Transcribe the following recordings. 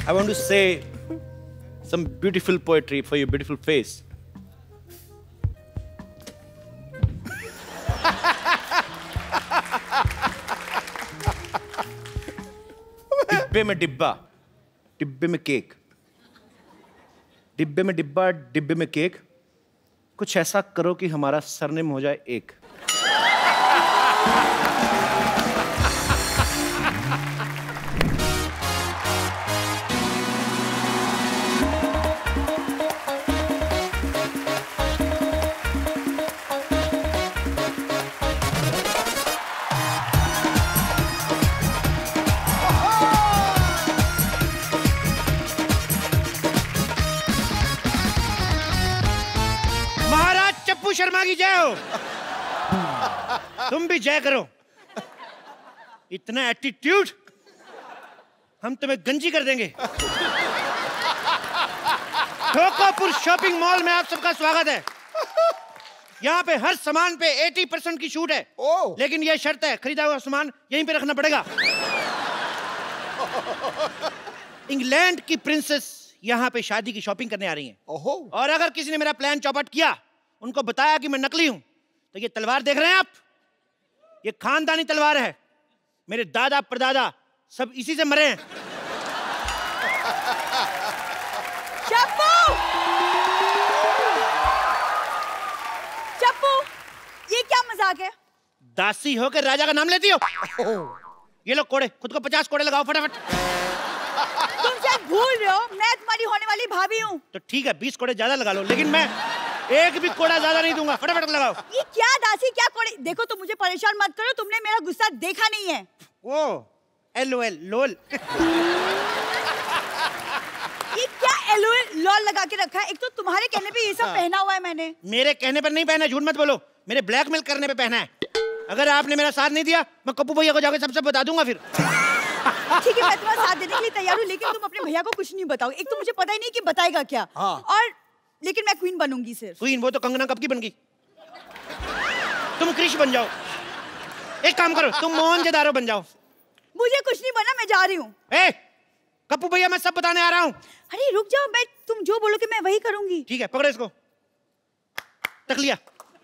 I want to say some beautiful poetry for your beautiful face. डिब्बे में डिब्बा, डिब्बे में केक, डिब्बे में डिब्बा, डिब्बे में केक। कुछ ऐसा करो कि हमारा सरनेम हो जाए एक। शर्मा की जय हो। तुम भी जय करो। इतना एटीट्यूड, हम तुम्हें गंजी कर देंगे। ठोकोपुर शॉपिंग मॉल में आप सबका स्वागत है। यहाँ पे हर सामान पे 80% की छूट है। लेकिन यह शर्त है, खरीदा हुआ सामान यहीं पे रखना पड़ेगा। इंग्लैंड की प्रिंसेस यहाँ पे शादी की शॉपिंग करने आ रही हैं। और अगर किसी ने मेरा प्लान चौपट किया, उनको बताया कि मैं नकली हूं, तो ये तलवार देख रहे हैं आप, ये खानदानी तलवार है। मेरे दादा परदादा सब इसी से मरे हैं। चप्पू! चप्पू, ये क्या मजाक है? दासी हो के राजा का नाम लेती हो? ये लो कोड़े, खुद को 50 कोड़े लगाओ फटाफट। तुम शायद भूल रहे हो, मैं तुम्हारी होने वाली भाभी हूँ। तो ठीक है, 20 कोड़े ज्यादा लगा लो, लेकिन मैं एक भी कोड़ा ज्यादा नहीं दूंगा। फटाफट लगाओ। ये क्या दासी, क्या कोड़े? देखो, तुम मुझे परेशान मत करो, तुमने मेरा गुस्सा देखा नहीं है। ओ, LOL, लोल। ये क्या LOL लॉल लगा के रखा है? एक तो तुम्हारे कहने पे ये सब पहना हुआ है मैंने। मेरे कहने पर नहीं पहना, झूठ मत बोलो। मेरे ब्लैकमेल करने पे पहना है। अगर आपने मेरा साथ नहीं दिया, मैं कप्पू भैया को जाकर सबसे बता दूंगा फिर। ठीक है, मैं तुम्हारा साथ देने के लिए तैयार हूँ, लेकिन तुम अपने भैया को कुछ नहीं बताओ। एक तो मुझे पता ही नहीं कि बताएगा क्या। और लेकिन मैं क्वीन बनूंगी सिर्फ। क्वीन? वो तो कंगना कब की बन गई। तुम क्रिश बन जाओ। एक काम करो, तुम मोहनजोदारो बन जाओ। मुझे कुछ नहीं बना, मैं जा रही हूँ। कप्पू भैया, मैं सब बताने आ रहा हूँ। अरे रुक जाओ, मैं तुम जो बोलोगे मैं वही करूंगी। ठीक है, पकड़ो इसको। तक लिया।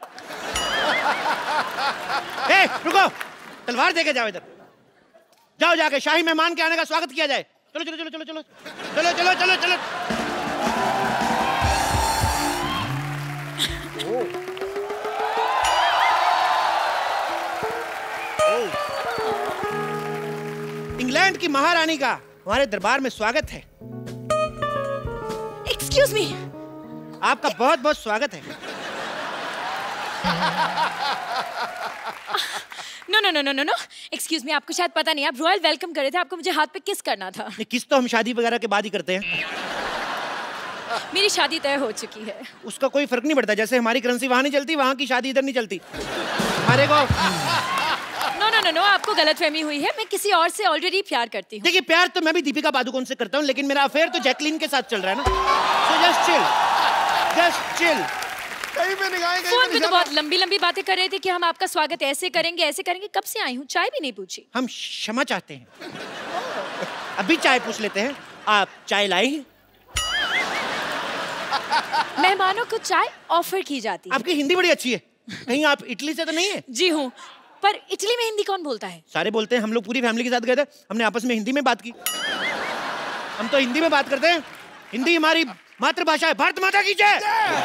रुको, तलवार देके जाओ इधर। जाओ, जाके शाही मेहमान के आने का स्वागत किया जाए। चलो चलो चलो चलो चलो चलो चलो चलो चलो। इंग्लैंड की महारानी का हमारे दरबार में स्वागत है। Excuse me. आपका बहुत बहुत स्वागत है। No no no no no no, excuse me, आपको शायद पता नहीं, आप रॉयल वेलकम कर रहे थे, आपको मुझे हाथ पे किस करना था। किस तो हम शादी वगैरह के बाद ही करते हैं। मेरी शादी तय हो चुकी है। उसका कोई फर्क नहीं पड़ता, जैसे हमारी करेंसी वहां नहीं चलती, वहां की शादी इधर नहीं चलती। हमारे को नो नो नो नो, आपको गलतफहमी हुई है, मैं किसी और से ऑलरेडी प्यार करती हूँ। देखिए, प्यार तो मैं भी दीपिका पादुकोण से करता हूँ, लेकिन मेरा अफेयर तो जैकलीन के साथ चल रहा है ना। So just chill, just chill। कहीं पे निगाहें, कहीं फोन पे तो बहुत लंबी लंबी बातें कर रहे थे कि हम आपका स्वागत ऐसे करेंगे ऐसे करेंगे। कब से आई हूँ, चाय भी नहीं पूछी। हम क्षमा चाहते हैं। अभी चाय पूछ लेते हैं। आप चाय लाई हैं? मेहमानों को चाय ऑफर की जाती है। आपकी हिंदी बड़ी अच्छी है। कहीं आप इटली से तो नहीं है? जी हूँ, पर इटली में हिंदी कौन बोलता है? सारे बोलते हैं। हम लोग पूरी फैमिली के साथ गए थे, हमने आपस में हिंदी में बात की। हम तो हिंदी में बात करते हैं। हिंदी हमारी मातृभाषा है। भारत माता की जय।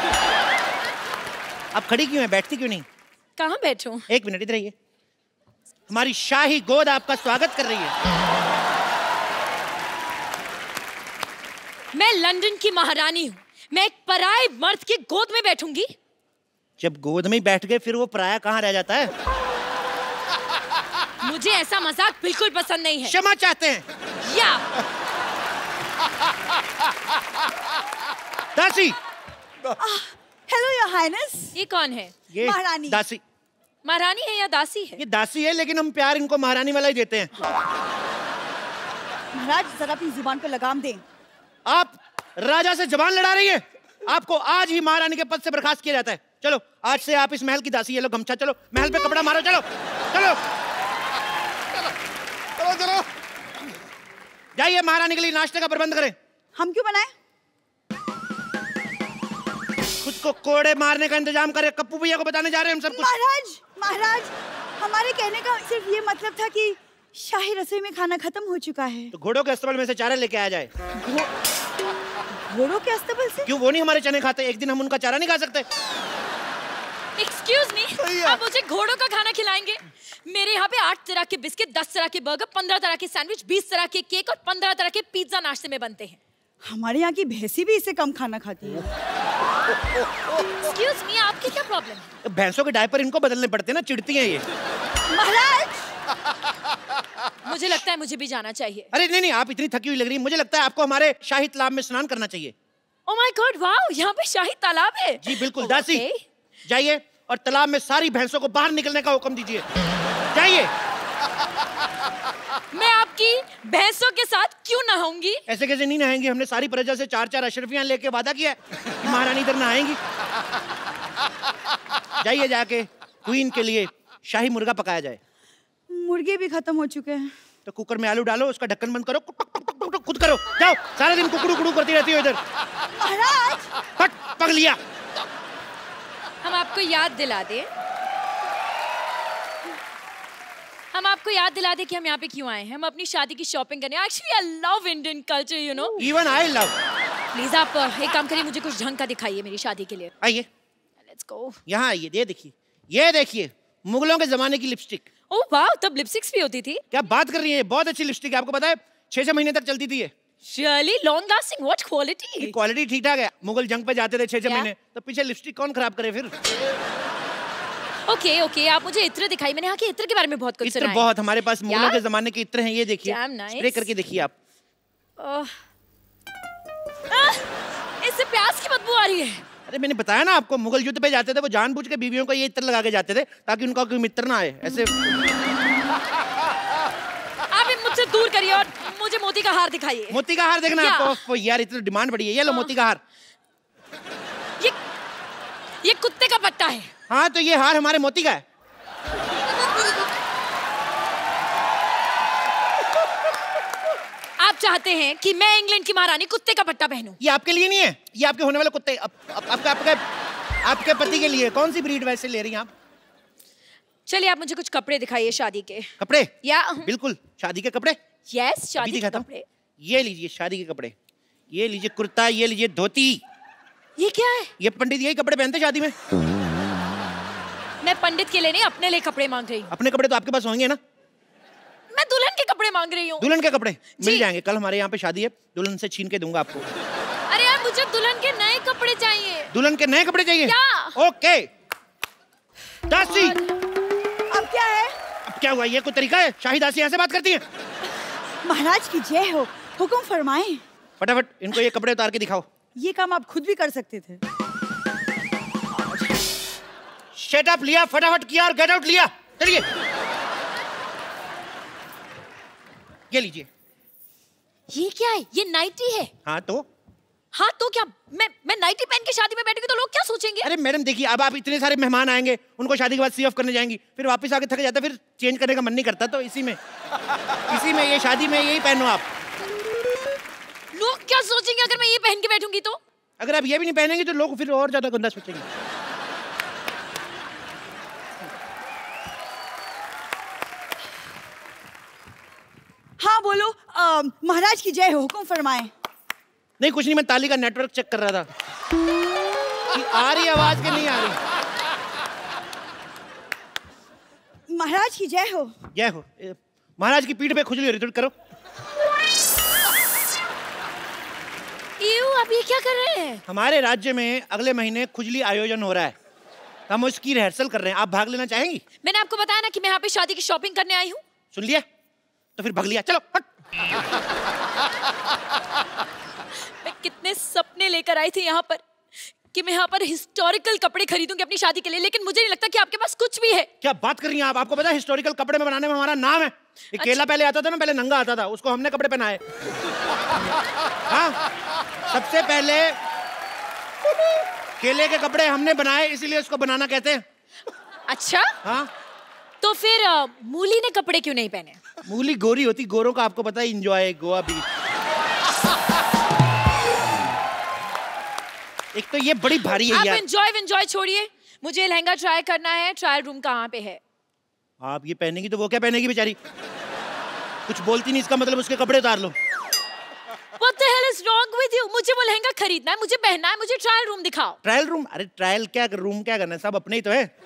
आप खड़ी क्यों हैं, बैठती क्यों नहीं? कहाँ बैठूं? एक मिनट इधर आइए। हमारी शाही गोद आपका स्वागत कर रही है। मैं लंदन की महारानी हूँ, मैं एक पराये मर्द की गोद में बैठूंगी? जब गोद में ही बैठ गए, फिर वो पराया कहाँ रह जाता है? मुझे ऐसा मजाक बिल्कुल पसंद नहीं है। क्षमा चाहते हैं। या दासी। Hello your highness. ये कौन है? ये महारानी। दासी। महारानी है या दासी है? ये दासी है, लेकिन हम प्यार इनको महारानी वाला ही देते हैं। महाराज, जरा अपनी जुबान पे लगाम दें। आप राजा से जबान लड़ा रही है। आपको आज ही महारानी के पद से बर्खास्त किया जाता है। चलो, आज से आप इस महल की दासी है। लो गमछा, चलो महल पे कपड़ा मारो। चलो चलो चलो चलो। जाइए महारानी के लिए नाश्ते का प्रबंध करें। हम क्यों बनाए? खुद को कोड़े मारने का इंतजाम करें। कप्पू भैया को बताने जा रहे हैं हम सब कुछ। महाराज, हमारे कहने का सिर्फ ये मतलब था कि शाही रसोई में खाना खत्म हो चुका है। तो घोड़ों के अस्तबल में से चारा लेके आ जाए। घोड़ों के अस्तबल से? क्यों, वो नहीं हमारे चने खाते? एक दिन हम उनका चारा नहीं खा सकते? एक्सक्यूज मी, आप मुझे घोड़ों का खाना खिलाएंगे? मेरे यहाँ पे 8 तरह के बिस्किट, 10 तरह के बर्गर, 15 तरह के सैंडविच, 20 तरह के केक और 15 तरह के पिज्जा नाश्ते में बनते हैं। हमारे यहाँ की भैंसी भी इससे कम खाना खाती है। एक्सक्यूज मी, आपकी क्या प्रॉब्लम है? भैंसों के डायपर इनको बदलने पड़ते हैं ना, चिढ़ती हैं ये। महाराज, मुझे लगता है मुझे भी जाना चाहिए। अरे नहीं, आप इतनी थकी हुई लग रही है, मुझे लगता है आपको हमारे शाही तालाब में स्नान करना चाहिए। ओह माय गॉड, वाओ, यहाँ पे शाही तालाब है। जी बिल्कुल। दासी, जाइए और तालाब में सारी भैंसों को बाहर निकलने का हुक्म दीजिए। जाइए। मैं आपकी भैंसों के साथ क्यों नहाऊंगी? ऐसे कैसे नहीं नहाएंगी? हमने सारी प्रजा से 4-4 अशरफियां लेके वादा किया है कि महारानी इधर नहाएंगी। जाइए, जाके क्वीन के लिए शाही मुर्गा पकाया जाए। मुर्गे भी खत्म हो चुके हैं। तो कुकर में आलू डालो, उसका ढक्कन बंद करो, खुद करो। जाओ, सारा दिन कुकड़ू कुकड़ू करती रहती हो इधर। महाराज, फट पक लिया। हम आपको याद दिला दे कि हम यहाँ पे क्यों आए हैं। हम अपनी शादी की शॉपिंग करने। Actually I love Indian culture, you know. Even I love. Please आप एक काम करिए, मुझे कुछ ढंग का दिखाइए मेरी शादी के लिए। आइए, लेट्स गो। यहाँ आइए, ये देखिए मुगलों के जमाने की लिपस्टिक। ओह वाह, तब लिपस्टिक्स भी होती थी? क्या बात कर रही है, बहुत अच्छी लिपस्टिक है। आपको पता है 6-6 महीने तक चलती थी ये। Surely long lasting, what quality? Quality ठीक ठाक है। मुगल जंग पे जाते थे 6-6 महीने, तो पीछे लिपस्टिक कौन खराब करे फिर? ओके, आप मुझे इत्र दिखाइए। मैंने यहाँ के इत्र के बारे में बहुत कुछ सुना है। इत्र बहुत, हमारे पास मुगलों के जमाने के इत्र हैं। ये देखिए, स्प्रे करके देखिए आप। इससे प्याज की बदबू आ रही है। अरे मैंने बताया ना आपको, मुगल युद्ध पे जाते थे वो जानबूझ के बीवियों को ये इत्र लगा के जाते थे ताकि उनका कोई मित्र ना आए। ऐसे आप मुझसे दूर करिए और मुझे मोती का हार दिखाइए। मोती का हार देखना है आपको? यार इतनी डिमांड बढ़ी है। ये लो मोती का हार। ये कुत्ते का पट्टा है। हाँ, तो ये हार हमारे मोती का है। आप चाहते हैं कि मैं इंग्लैंड की महारानी कुत्ते का पट्टा पहनूं? ये आपके लिए नहीं है, ये आपके होने वाले कुत्ते, आपके पति के लिए। कौन सी ब्रीड वैसे ले रही हैं आप? चलिए, आप मुझे कुछ कपड़े दिखाइए शादी के। कपड़े? या बिल्कुल, शादी के कपड़े। यस, शादी के कपड़े। ये लीजिए शादी के कपड़े। ये लीजिए कुर्ता, ये लीजिए धोती। ये क्या है? ये पंडित यही कपड़े पहनते शादी में। मैं पंडित के लिए नहीं, अपने लिए कपड़े मांग रही हूँ। अपने कपड़े तो आपके पास होंगे ना? मैं दुल्हन के कपड़े मांग रही हूँ। दुल्हन के कपड़े मिल जाएंगे। कल हमारे यहाँ पे शादी है, दुल्हन से छीन के दूंगा आपको। अरे यार, मुझे दुल्हन के नए कपड़े चाहिए। दुल्हन के नए कपड़े चाहिए? ओके। दासी, अब क्या है? अब क्या हुआ? ये कोई तरीका है? शाही दासी ऐसे बात करती है? महाराज की जय हो, हुक्म फरमाएं। फटाफट इनको ये कपड़े उतार के दिखाओ। ये काम आप खुद भी कर सकते थे। शट अप लिया, फटाफट किया और गेट आउट लिया। चलिए, ये लीजिए। ये क्या है? ये नाइटी है। हाँ तो क्या मैं नाइटी पहन के शादी में बैठूंगी तो लोग क्या सोचेंगे? अरे मैडम देखिए, अब आप इतने सारे मेहमान आएंगे, उनको शादी के बाद सी ऑफ करने जाएंगी, फिर वापस आके थक जाता, फिर चेंज करने का मन नहीं करता, तो इसी में ये शादी में यही पहनो आप। लोग क्या सोचेंगे अगर मैं ये पहन के बैठूंगी तो? अगर आप ये भी नहीं पहनेंगे तो लोग फिर और ज्यादा गंदा सोचेंगे। हाँ बोलो, महाराज की जय हो, हुक्म फरमाएं। नहीं कुछ नहीं, मैं ताली का नेटवर्क चेक कर रहा था कि आ रही आवाज कि नहीं आ रही। महाराज की जय हो। जय हो। महाराज की पीठ पे खुजली हो रही, थोड़ी करो। आप ये क्या कर रहे हैं? हमारे राज्य में अगले महीने खुजली आयोजन हो रहा है, हम उसकी रिहर्सल कर रहे हैं। आप भाग लेना चाहेंगी? मैंने आपको बताया ना कि मैं यहाँ पे शादी की शॉपिंग करने आई हूँ। सुन लिया? तो फिर भाग लिया। चलो हट। मैं कितने सपने लेकर आई थी यहाँ पर कि मैं यहाँ पर हिस्टोरिकल कपड़े खरीदूंगी अपनी शादी के लिए, लेकिन मुझे नहीं लगता कि आपके पास कुछ भी है। क्या बात कर रही हैं आप? आपको पता है हिस्टोरिकल कपड़े में बनाने में हमारा नाम है। ये केला पहले आता था ना, पहले नंगा आता था, उसको हमने कपड़े पहनाए। हाँ, सबसे पहले केले के कपड़े हमने बनाए, इसीलिए उसको बनाना कहते हैं। अच्छा, हाँ, तो फिर मूली ने कपड़े क्यों नहीं पहने? मूली गोरी होती, गोरों का आपको पता है एंजॉय गोवा बीच। एक तो ये बड़ी भारी है यार। आप एंजॉय छोड़िए, मुझे लहंगा ट्राई करना है। ट्रायल रूम कहाँ पे है? आप ये पहनेगी तो वो क्या पहनेगी बेचारी? कुछ बोलती नहीं, इसका मतलब उसके कपड़े उतार लो। What the hell is wrong with you? मुझे वो लहंगा खरीदना है, मुझे पहनना है, मुझे ट्रायल रूम दिखाओ। Trial room? अरे ट्रायल क्या, रूम क्या करना है, सब अपने ही तो है।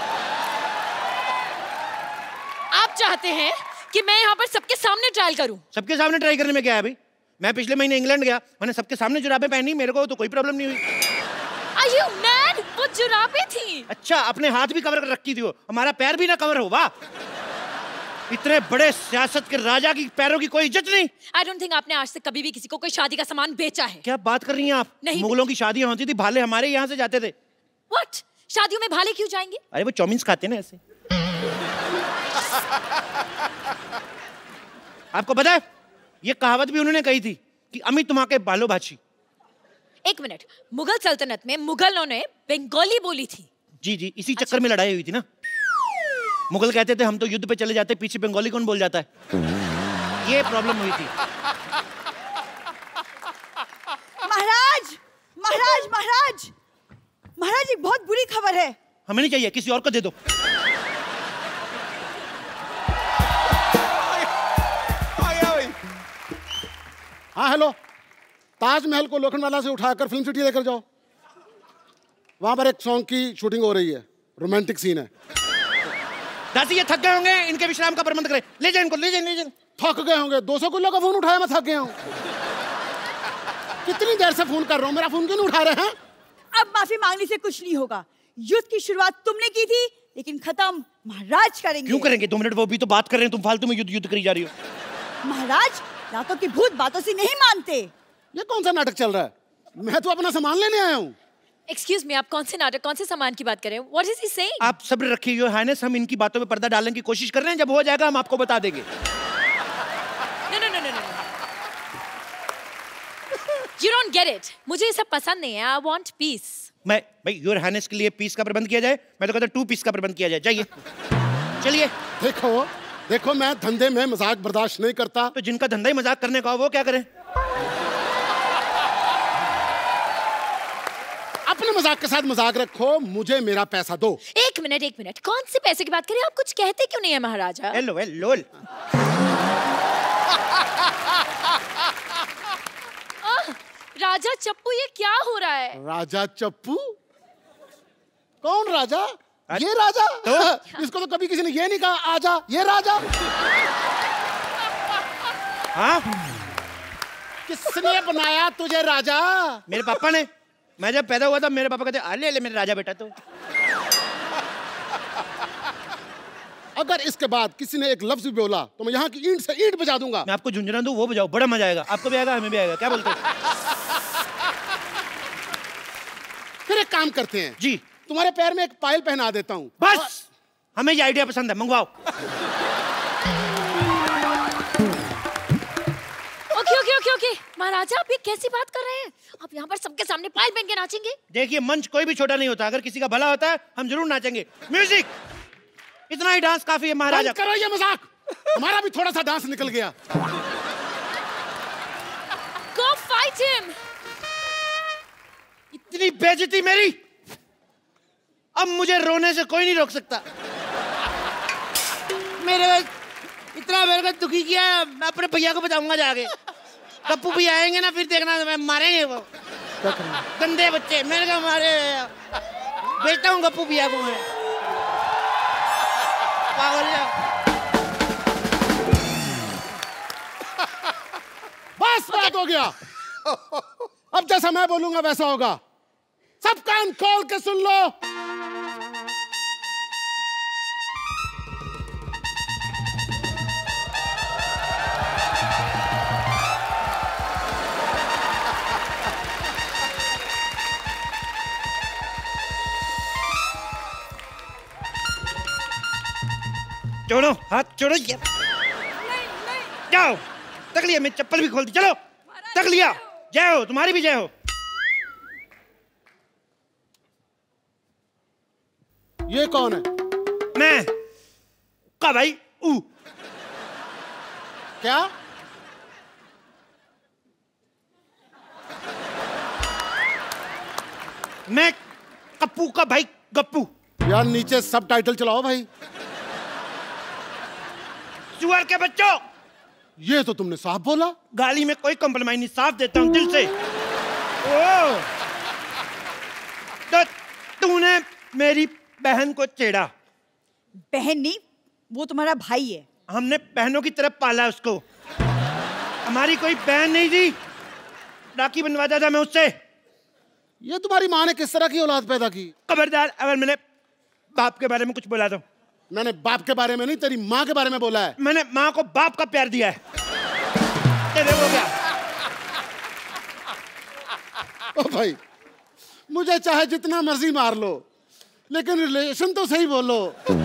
आप चाहते हैं कि मैं यहाँ पर सबके सामने ट्रायल करूं? सबके सामने ट्राई करने में क्या है अभी? मैं पिछले महीने इंग्लैंड गया, मैंने सबके सामने जुराबें पहनी, मेरे को तो कोई प्रॉब्लम नहीं हुई। Are you mad? वो जुराबें थी। अच्छा, अपने हाथ भी कवर कर रखी थी वो, हमारा पैर भी ना कवर हो। वाह, इतने बड़े सियासत के राजा की पैरों की कोई इज्जत नहीं। I don't think आपने आज तक कभी भी किसी को कोई शादी का सामान बेचा है। क्या बात कर रही हैं आप? नहीं। मुगलों की शादियां होती थी, भाले हमारे यहाँ से जाते थे। What? शादियों में भाले क्यों जाएंगे? अरे वो चाउमीन खाते ना ऐसे। आपको पता है, ये कहावत भी उन्होंने कही थी कि अमित तुम के बालो भाची। एक मिनट, मुगल सल्तनत में मुगलों ने बंगाली बोली थी। जी जी, इसी चक्कर में लड़ाई हुई थी ना। मुगल कहते थे हम तो युद्ध पे चले जाते, पीछे बंगाली कौन बोल जाता है, ये प्रॉब्लम हुई थी। महाराज महाराज महाराज महाराज, एक बहुत बुरी खबर है। हमें नहीं चाहिए, किसी और को दे दो। हाँ हेलो, ताजमहल को लोखंडवाला से उठाकर फिल्म सिटी लेकर जाओ, वहां पर एक सॉन्ग की शूटिंग हो रही है, रोमांटिक सीन है। दासी ये थक गए होंगे, इनके विश्राम का प्रबंध करें। ले जाए इनको, ले जाए, ले जाए। थक गए होंगे, 200 किलो का फोन उठाया, मैं थक गया हूँ। कितनी देर से फोन कर रहा हूँ, मेरा फोन क्यों नहीं उठा रहे हैं? अब माफी मांगने से कुछ नहीं होगा। युद्ध की शुरुआत तुमने की थी, लेकिन खत्म महाराज करेंगे। क्यों करेंगे? 2 मिनट, वो भी तो बात कर रहे हैं, तुम फालतू में युद्ध करी जा रही हो। महाराज रातों की भूत बातों से नहीं मानते। ये कौन सा नाटक चल रहा है? मैं तो अपना सामान लेने आया हूँ। Excuse me, आप कौन से नाटक, कौन से सामान की बात कर रहे हैं? What is he saying? आप सब्र रखिए योर हाइनेस, हम इनकी बातों में पर्दा डालने की कोशिश कर रहे हैं, जब हो जाएगा हम आपको बता देंगे। No, no, no, no, no. You don't get it. मुझे ये सब पसंद नहीं है। I want peace. मैं भाई योर हाइनेस के लिए पीस का प्रबंध किया जाए, मैं तो कहता हूँ 2 पीस का प्रबंध किया जाए। जाइए, चलिए। देखो देखो, मैं धंधे में मजाक बर्दाश्त नहीं करता। तो जिनका धंधा ही मजाक करने का हो वो क्या करें? अपने मजाक के साथ मजाक रखो, मुझे मेरा पैसा दो। एक मिनट, कौन से पैसे की बात कर रहे हैं आप? कुछ कहते क्यों नहीं है महाराजा? Hello hello. राजा चप्पू, ये क्या हो रहा है? राजा चप्पू? कौन राजा? ये राजा? तो? इसको तो कभी किसी ने ये नहीं कहा आजा, ये राजा। हाँ? किसने बनाया तुझे राजा? मेरे पापा ने। मैं जब पैदा हुआ था मेरे पापा कहते ले ले मेरे राजा बेटा। तो अगर इसके बाद किसी ने एक लफ्ज भी बोला तो मैं यहाँ की ईंट से ईंट बजा दूंगा। मैं आपको झुंझुना दूं, वो बजाओ, बड़ा मजा आएगा। आपको भी आएगा, हमें भी आएगा। क्या बोलते हैं? फिर एक काम करते हैं जी, तुम्हारे पैर में एक पायल पहना देता हूँ। बस हमें ये आइडिया पसंद है, मंगवाओ। ओके महाराजा, आप ये कैसी बात कर रहे हैं? आप यहाँ पर सबके सामने पायल पहन के नाचेंगे? देखिए, मंच कोई भी छोटा नहीं होता, अगर किसी का भला होता है हम जरूर नाचेंगे। म्यूजिक, इतना ही डांस काफी है महाराजा। करो ये मजाक, हमारा भी थोड़ा सा डांस निकल गया। Go fight him! इतनी बेइज्जती मेरी, अब मुझे रोने से कोई नहीं रोक सकता। मेरे को दुखी किया, मैं अपने भैया को बताऊंगा जाके। गप्पू भी आएंगे ना, फिर देखना मैं मारेंगे वो गंदे बच्चे। मैंने कहा मारे, बेचता हूँ गप्पू भैया को मैं। पागल है। बस बात हो गया। अब जैसा मैं बोलूंगा वैसा होगा। सब कान खोल के सुन लो। छोड़ो हाथ, छोड़ो। जाओ, तक लिया, मैं चप्पल भी खोल दी। चलो, तक लिया। जय हो, तुम्हारी भी जय हो। ये कौन है? मैं का भाई ऊ। क्या? मैं कप्पू का भाई गप्पू। यार नीचे सब टाइटल चलाओ भाई। सुअर के बच्चों, ये तो तुमने साफ बोला। गाली में कोई कॉम्प्रोमाइज नहीं, साफ देता हूं दिल से। ओ, तो तूने मेरी बहन को छेड़ा। बहन नहीं, वो तुम्हारा भाई है। हमने बहनों की तरफ पाला उसको, हमारी कोई बहन नहीं थी, राखी बनवाता था मैं उससे। ये तुम्हारी माँ ने किस तरह की औलाद पैदा की? खबरदार अगर मैंने बाप के बारे में कुछ बोला तो। मैंने बाप के बारे में नहीं, तेरी माँ के बारे में बोला है। मैंने माँ को बाप का प्यार दिया है। तेरे वो क्या? ओ भाई, मुझे चाहे जितना मर्जी मार लो, लेकिन रिलेशन तो सही बोलो।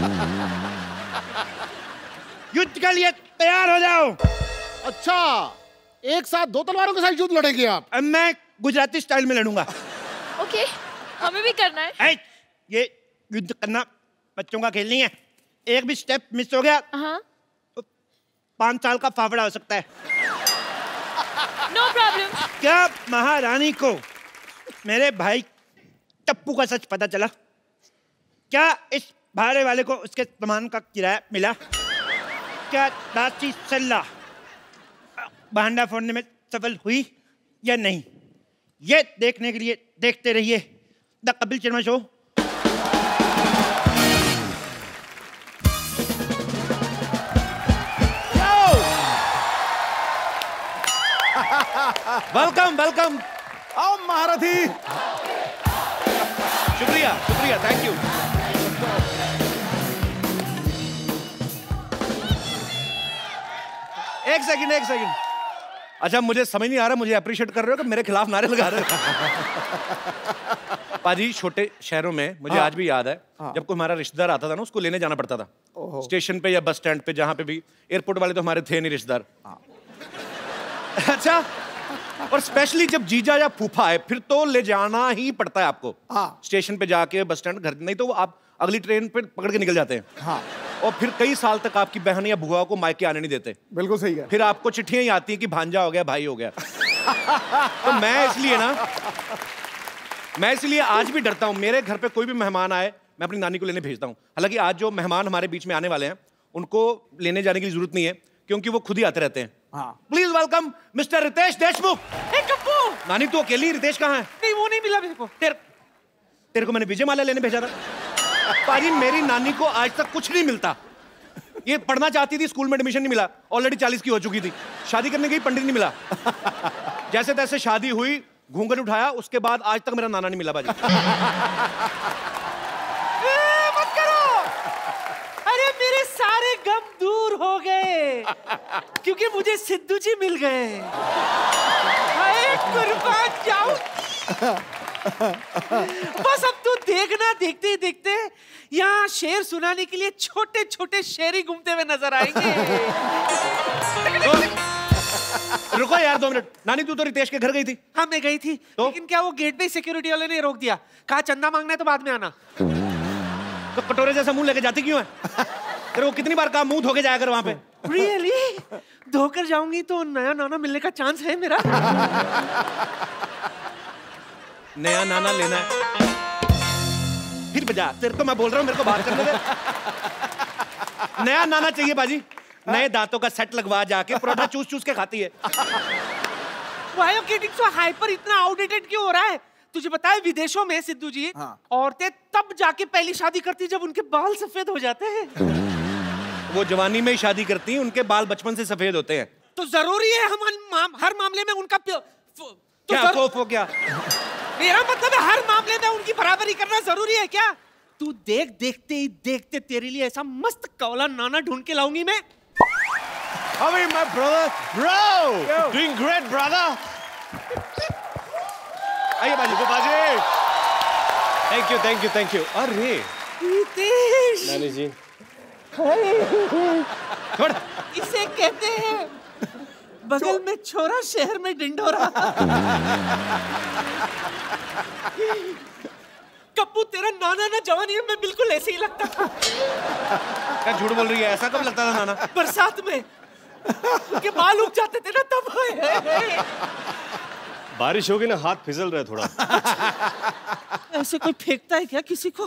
युद्ध के लिए तैयार हो जाओ। अच्छा, एक साथ दो तलवारों के साथ युद्ध लड़ेंगे आप? अब मैं गुजराती स्टाइल में लड़ूंगा। ओके, हमें भी करना है। ये युद्ध करना बच्चों का खेल नहीं है। एक भी स्टेप मिस हो गया तो 5 साल का फाफड़ा हो सकता है। No problem. क्या महारानी को मेरे भाई टप्पू का सच पता चला? क्या इस भाड़े वाले को उसके सामान का किराया मिला? क्या दासी सल्ला भांडा फोड़ने में सफल हुई या नहीं? ये देखने के लिए देखते रहिए the Kapil Sharma show. Welcome welcome. आओ महारथी। शुक्रिया शुक्रिया, थैंक यू। एक सेकंड। अच्छा, मुझे समझ नहीं आ रहा, मुझे अप्रिशिएट कर रहे हो कि मेरे खिलाफ नारे लगा रहे हो? पाजी, छोटे शहरों में मुझे आज भी याद है, जब कोई हमारा रिश्तेदार आता था ना, उसको लेने जाना पड़ता था स्टेशन पे या बस स्टैंड पे, जहां पे भी। एयरपोर्ट वाले तो हमारे थे नहीं रिश्तेदार। अच्छा, और स्पेशली जब जीजा या फूफा है, फिर तो ले जाना ही पड़ता है आपको स्टेशन पे जाके, बस स्टैंड, घर। नहीं तो वो आप अगली ट्रेन पे पकड़ के निकल जाते हैं। और फिर कई साल तक आपकी बहन या बुआ को मायके आने नहीं देते। बिल्कुल सही है। फिर आपको चिट्ठियां ही आती हैं कि भांजा हो गया, भाई हो गया। तो मैं इसलिए आज भी डरता हूं। मेरे घर पे कोई भी मेहमान आए, मैं अपनी नानी को लेने भेजता हूं। हालांकि आज जो मेहमान हमारे बीच में आने वाले हैं, उनको लेने जाने की जरूरत नहीं है, क्योंकि वो खुद ही आते रहते हैं। Please welcome mister Riteish Deshmukh. नानी तू अकेली, रितेश कहाँ है? नहीं, वो नहीं मिला मेरे को। तेरे को मैंने विजय माल्या लेने भेजा था। पाजी, मेरी नानी को आज तक कुछ नहीं मिलता। ये पढ़ना चाहती थी, स्कूल में एडमिशन नहीं मिला, ऑलरेडी 40 की हो चुकी थी। शादी करने गई, पंडित नहीं मिला। जैसे तैसे शादी हुई, घूंघट उठाया, उसके बाद आज तक मेरा नाना नहीं मिला। बाजी मत करो। अरे मेरे सारे गम दूर हो गए, क्योंकि मुझे सिद्धू जी मिल गए। कुर्बान जाऊं। बस अब तू देखना, देखते ही देखते यहाँ शेर सुनाने के लिए छोटे छोटे शेर ही घूमते हुए नजर आएंगे। रुको यार 2 मिनट। नानी, तू तो रितेश के घर गई थी। हाँ, मैं गई थी तो? लेकिन क्या वो गेट पे सिक्योरिटी वाले ने रोक दिया, कहा चंदा मांगना है तो बाद में आना। तो कटोरे जैसा मुंह लेके जाती क्यों है? तेरे को कितनी बार कहा मुंह धोके जाया कर वहां पे। रियली? धोकर जाऊंगी तो नया नाना मिलने का चांस है मेरा। नया नाना लेना है? फिर बजा, तेरे को मैं बोल रहा हूँ, मेरे को बात करने दे। नया नाना चाहिए बाजी। नए दांतों का सेट लगवा, जाके परोठा चूस चूस के खाती है। Why you getting so hyper? इतना आउटडेटेड क्यों हो रहा है? तुझे पता है विदेशों में सिद्धू जी, औरतें तब जाके पहली शादी करती जब उनके बाल सफेद हो जाते हैं। वो जवानी में ही शादी करती हैं, उनके बाल बचपन से सफेद होते हैं। तो जरूरी है हम हर मामले में उनका क्या? मेरा मतलब है हर मामले में उनकी बराबरी करना जरूरी है क्या? तू देखते ही देखते तेरे लिए ऐसा मस्त कौला नाना ढूंढ के लाऊंगी मैं। How are you, my brother? Bro, doing great, brother. आइए बाजी। Thank you. अरे रितेश, नानी जी, छोड़। इसे कहते हैं बगल में छोरा, शहर में डिंडोरा। कप्पू तेरा नाना ना जवानी में बिल्कुल ऐसे ही लगता था। क्या झूठ बोल रही है? ऐसा कब लगता था नाना? बरसात में उनके बाल उग जाते थे ना तब। बारिश होगी ना, हाथ फिसल रहा है थोड़ा। ऐसे कोई फेंकता है क्या किसी को?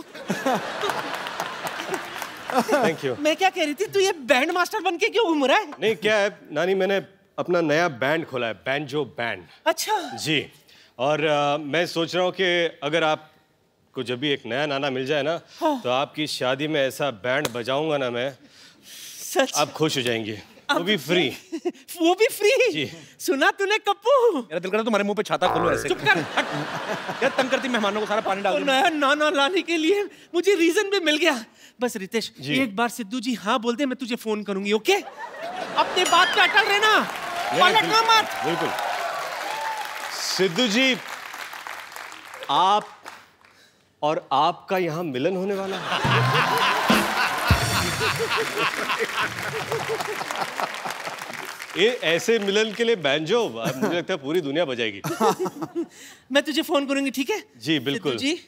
Thank you. मैं क्या कह रही थी, तू ये बैंड मास्टर बन के क्यों घूम रहा है? नहीं, क्या है नानी, मैंने अपना नया बैंड खोला है, बैंजो बैंड। अच्छा जी, और मैं सोच रहा हूँ कि अगर आपको जब भी एक नया नाना मिल जाए ना, हाँ। तो आपकी शादी में ऐसा बैंड बजाऊंगा ना मैं, सच? आप खुश हो जाएंगे। वो भी फ्री। वो भी फ्री? जी। सुना तूने कप्पू? मेरा दिल कर रहा तुम्हारे मुंह पे छाता खोलो ऐसे। चुप कर। क्या तंग करती मेहमानों को, सारा पानी डाल दो। नया नाना लाने के लिए मुझे रीजन भी मिल गया। बस रितेश, एक बार सिद्धू जी हाँ बोल दे, मैं तुझे फोन करूंगी। ओके? अपने बात पे अटल रहना, पलटना मत। बिल्कुल। सिद्धू जी, आप और आपका यहाँ मिलन होने वाला है। ये ऐसे मिलन के लिए बैंजो, मुझे लगता है पूरी दुनिया बजाएगी। मैं तुझे फोन करूंगी, ठीक है? जी बिल्कुल जी।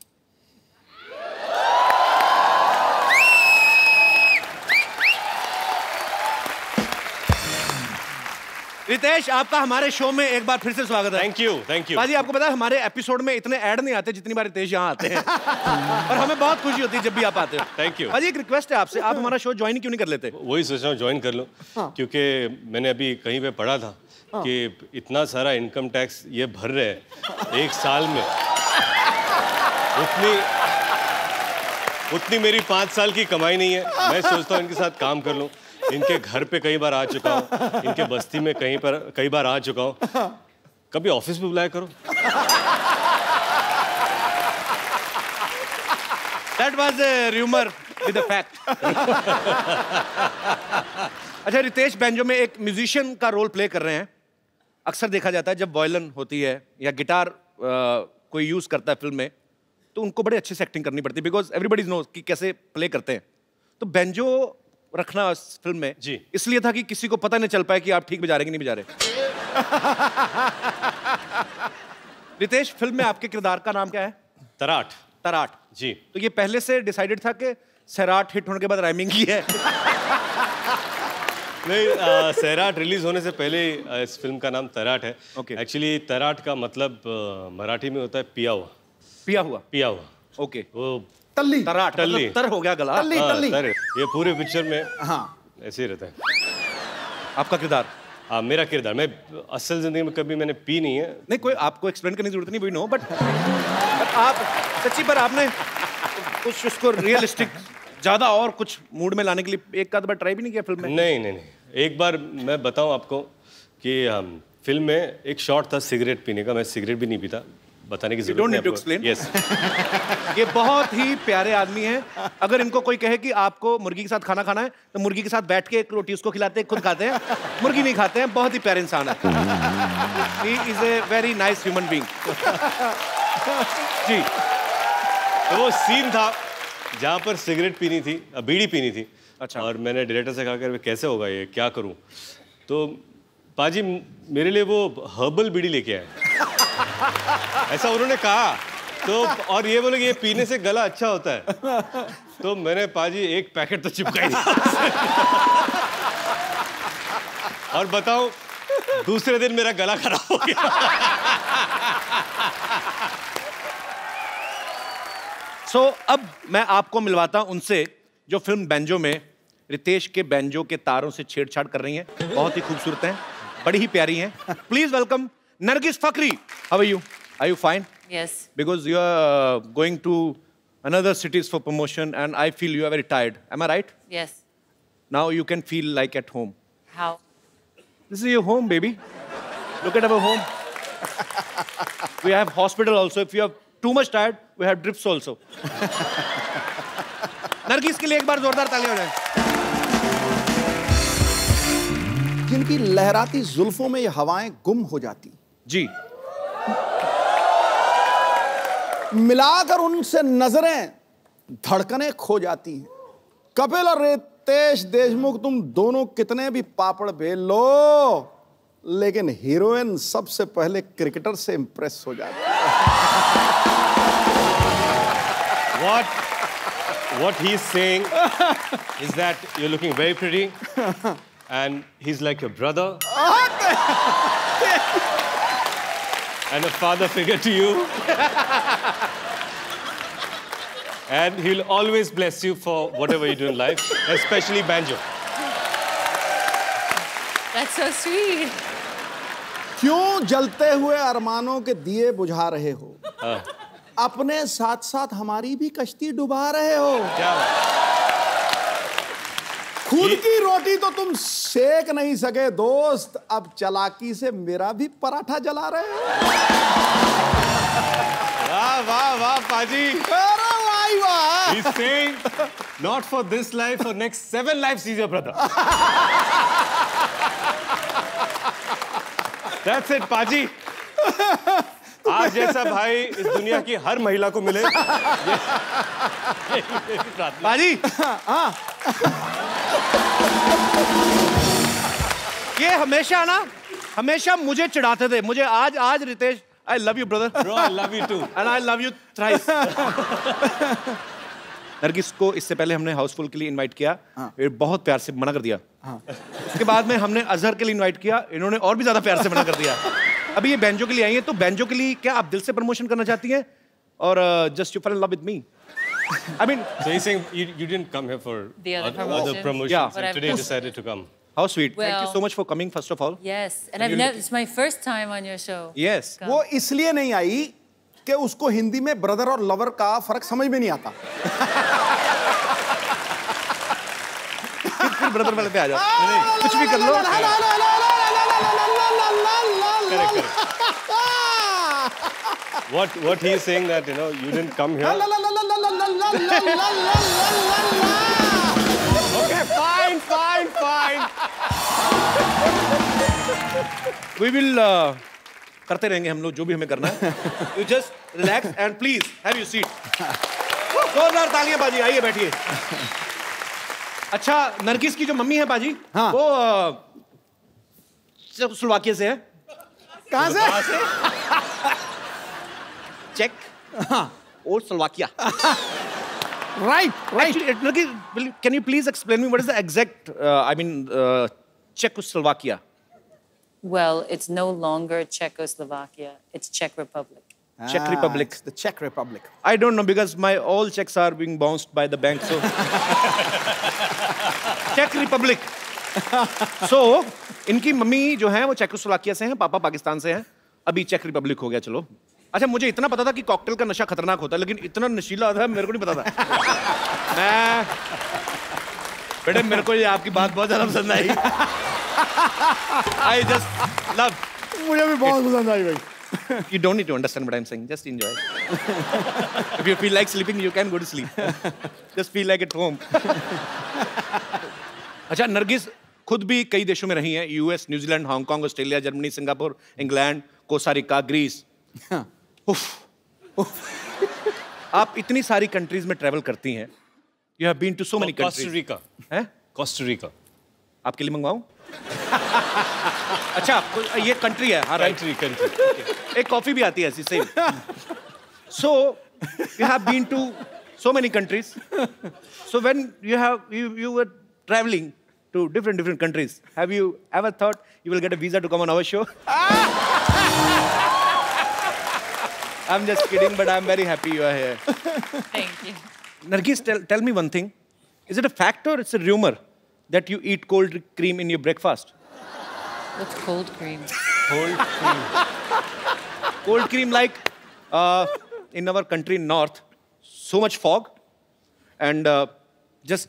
रितेश, आपका हमारे शो में एक बार फिर से स्वागत है। Thank you, thank you. बाजी, आपको पता है हमारे एपिसोड में इतने ऐड नहीं आते जितनी बार रितेश यहाँ आते हैं। और हमें बहुत खुशी होती है जब भी आप आते हो। Thank you. बाजी, एक रिक्वेस्ट है आपसे, आप हमारा शो ज्वाइन क्यों नहीं कर लेते? वही सोच रहा हूँ ज्वाइन कर लूँ, क्योंकि मैंने अभी कहीं पे पढ़ा था कि इतना सारा इनकम टैक्स ये भर रहे हैं एक साल में, उतनी मेरी 5 साल की कमाई नहीं है। मैं सोचता हूँ इनके साथ काम कर लूँ। इनके घर पे कई बार आ चुका हूँ, इनके बस्ती में कई बार आ चुका हूँ। कभी ऑफिस में बुलाया करो। That was a rumor with a fact. अच्छा, रितेश बैंजो में एक म्यूजिशियन का रोल प्ले कर रहे हैं। अक्सर देखा जाता है जब वॉयलिन होती है या गिटार कोई यूज करता है फिल्म में, तो उनको बड़े अच्छे से एक्टिंग करनी पड़ती है, बिकॉज एवरीबडी नोज कि कैसे प्ले करते हैं। तो बैंजो रखना उस फिल्म में जी इसलिए था कि किसी को पता नहीं चल पाए कि आप ठीक बजा रहे कि नहीं बजा रहे। रितेश, फिल्म में आपके किरदार का नाम क्या है? तराट। तराट जी। तो ये पहले से डिसाइडेड था कि सैराट हिट होने के बाद राइमिंग की है? नहीं, सैराट रिलीज होने से पहले इस फिल्म का नाम तराट है। एक्चुअली तराट का मतलब मराठी में होता है पिया हुआ। पिया हुआ? पिया हुआ। ओके। वो टल्ली। तराट टल्ली। मतलब तर हो गया गला। टल्ली, टल्ली। ये पूरे पिक्चर में हाँ ऐसे ही रहता है। आपका किरदार? मेरा किरदार, मैं असल जिंदगी में कभी मैंने पी नहीं है। नहीं, कोई आपको एक्सप्लेन करने की जरूरत नहीं, वी नो, बट आप सच्ची, पर आपने कुछ उसको रियलिस्टिक ज्यादा और कुछ मूड में लाने के लिए एक आध बार ट्राई भी नहीं किया फिल्म में? नहीं। एक बार मैं बताऊं आपको कि फिल्म में एक शॉट था सिगरेट पीने का। मैं सिगरेट भी नहीं पीता, बताने की जरूरत नहीं। यस। ये बहुत ही प्यारे आदमी हैं। अगर इनको कोई कहे कि आपको मुर्गी के साथ खाना खाना है, तो मुर्गी के साथ बैठ के एक रोटी उसको खिलाते हैं, खुद खाते हैं, मुर्गी नहीं खाते हैं। बहुत ही प्यारे इंसान है। He is a very nice human being. जी। तो वो सीन था जहाँ पर सिगरेट पीनी थी, बीड़ी पीनी थी। अच्छा। और मैंने डायरेक्टर से कहा कि कैसे होगा ये, क्या करूं? तो पाजी मेरे लिए वो हर्बल बीड़ी लेके आए। ऐसा उन्होंने कहा। तो और ये बोले कि ये पीने से गला अच्छा होता है। तो मैंने पाजी एक पैकेट तो चिपका ही। और बताओ, दूसरे दिन मेरा गला खराब हो गया। सो अब मैं आपको मिलवाता हूं उनसे जो फिल्म बैंजो में रितेश के बैंजो के तारों से छेड़छाड़ कर रही हैं। बहुत ही खूबसूरत हैं, बड़ी ही प्यारी हैं। Please welcome Nargis Fakhri. How are you? Are you fine? Yes. Because you are going to another cities for promotion and I feel you are very tired. Am I right? Yes. Now you can feel like at home. How? This is your home, baby. Look at our home. We have hospital also. If you are too much tired, we have drips also. Nargis के लिए एक बार जोरदार ताली हो जाए। जिनकी लहराती जुल्फों में ये हवाएं गुम हो जाती जी, मिलाकर उनसे नजरें धड़कनें खो जाती हैं। कपिल और रितेश देशमुख, तुम दोनों कितने भी पापड़ बेल लो, लेकिन हीरोइन सबसे पहले क्रिकेटर से इंप्रेस हो जाती है। What he's saying is that you're looking very pretty, and he's like your brother, and a father figure to you, and he'll always bless you for whatever you do in life, especially banjo. That's so sweet. क्यों जलते हुए अरमानों के दिए बुझा रहे हो? अपने साथ साथ हमारी भी कश्ती डुबा रहे हो। क्या बात? खुद की रोटी तो तुम सेक नहीं सके दोस्त, अब चालाकी से मेरा भी पराठा जला रहे हो। वाह वाह वाह पाजी। अरे वाह वाह। He's saying, not for this life, for next 7 lives he's your brother. That's it, पाजी। आज जैसा भाई इस दुनिया की हर महिला को मिले। पाजी, ये हमेशा मुझे चिढ़ाते थे। मुझे आज Ritesh, I love you brother. Bro, I love you too. And I love you thrice. Nargis को इससे पहले हमने हाउसफुल के लिए इनवाइट किया, फिर बहुत प्यार से मना कर दिया। उसके बाद में हमने अजहर के लिए इनवाइट किया, इन्होंने और भी ज्यादा प्यार से मना कर दिया। अभी ये बैंजो के लिए आई है, तो बैंजो के लिए क्या आप दिल से प्रमोशन करना चाहती हैं, और just you fall in love with me? I mean, so he's saying you didn't come here for the other promotions. Yeah. So today you decided to come. how sweet. Well, Thank you so much for coming first of all. Yes, and it's my first time on your show. Yes. वो इसलिए नहीं आई कि उसको हिंदी में brother और lover का फर्क समझ में नहीं आता। फिर ब्रदर वाले पे आ जाओ, कुछ भी कर लो। What he is saying that you didn't come here. Okay, fine. We will करते रहेंगे हम लोग जो भी हमें करना है। You just relax and please have your seat. जोरदार तालियां बाजी, आइए बैठिए। अच्छा, नरगिस की जो मम्मी है बाजी, हाँ। वो स्लोवाकिया से है। कहाँ से? चेक और Slovakia. Right. Actually, Nurgi, can you please explain me what is the exact, Czechoslovakia? Well, it's no longer Czechoslovakia. It's Czech Republic. Czech Republic. It's the Czech Republic. I don't know because my all checks are being bounced by the bank, so. Czech Republic. So, इनकी mummy जो है वो Czechoslovakia से हैं, पापा पाकिस्तान से हैं, अभी चेक रिपब्लिक हो गया। चलो, अच्छा मुझे इतना पता था कि कॉकटेल का नशा खतरनाक होता है, लेकिन इतना नशीला था मेरे को नहीं पता था। बेटे मेरे को ये आपकी बात बहुत ज्यादा पसंद आई। I just love. मुझे भी बहुत पसंद आई भाई। You don't need to understand what I'm saying. Just enjoy. If you feel like sleeping, you can go to sleep. Just feel like at home. अच्छा, नरगिस खुद भी कई देशों में रही हैं, US, New Zealand, Hong Kong, Australia, Germany, Singapore, England, Costa Rica, Greece. आप इतनी सारी कंट्रीज में ट्रैवल करती हैं। You have been to so many countries. Costa Rica. हैं? Costa Rica. आपके लिए मंगवाऊं? अच्छा, ये कंट्री है। हाँ, Country. एक कॉफी भी आती है ऐसी same. So you have been to so many countries. So when you were traveling to different countries, have you ever thought you will get a visa to come on our show? I'm just kidding, but I'm very happy you are here. Thank you. Nargis, tell me one thing. Is it a fact or it's a rumor that you eat cold cream in your breakfast? What's cold cream? Cold cream. Cold cream, like in our country north, so much fog and just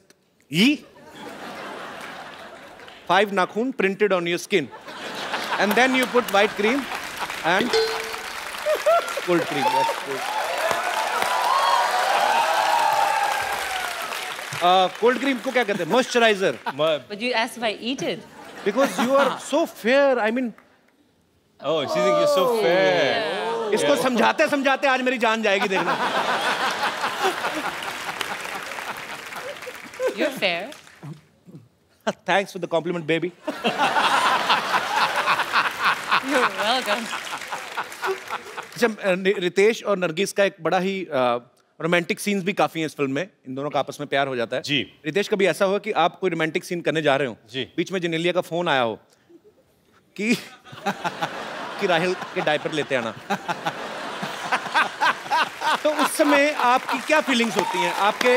5 nakhun printed on your skin, and then you put white cream and cold cream. That's cool. Cold cream को क्या कहते हैं? Moisturizer. But you asked if I eat it. Because you are so fair. I mean. Oh, she thinks you're so fair. इसको समझाते आज मेरी जान जाएगी देखना। You're fair. Thanks for the compliment, baby. You're welcome. अच्छा, रितेश और नरगिस का एक बड़ा ही रोमांटिक सीन्स भी काफी हैं इस फिल्म में, इन दोनों का आपस में प्यार हो जाता है। जी। रितेश, कभी ऐसा हुआ कि आप कोई रोमांटिक सीन करने जा रहे हो, जी। बीच में जेनेलिया का फोन आया हो कि राहिल के डायपर लेते आना, तो उस समय आपकी क्या फीलिंग्स होती हैं आपके?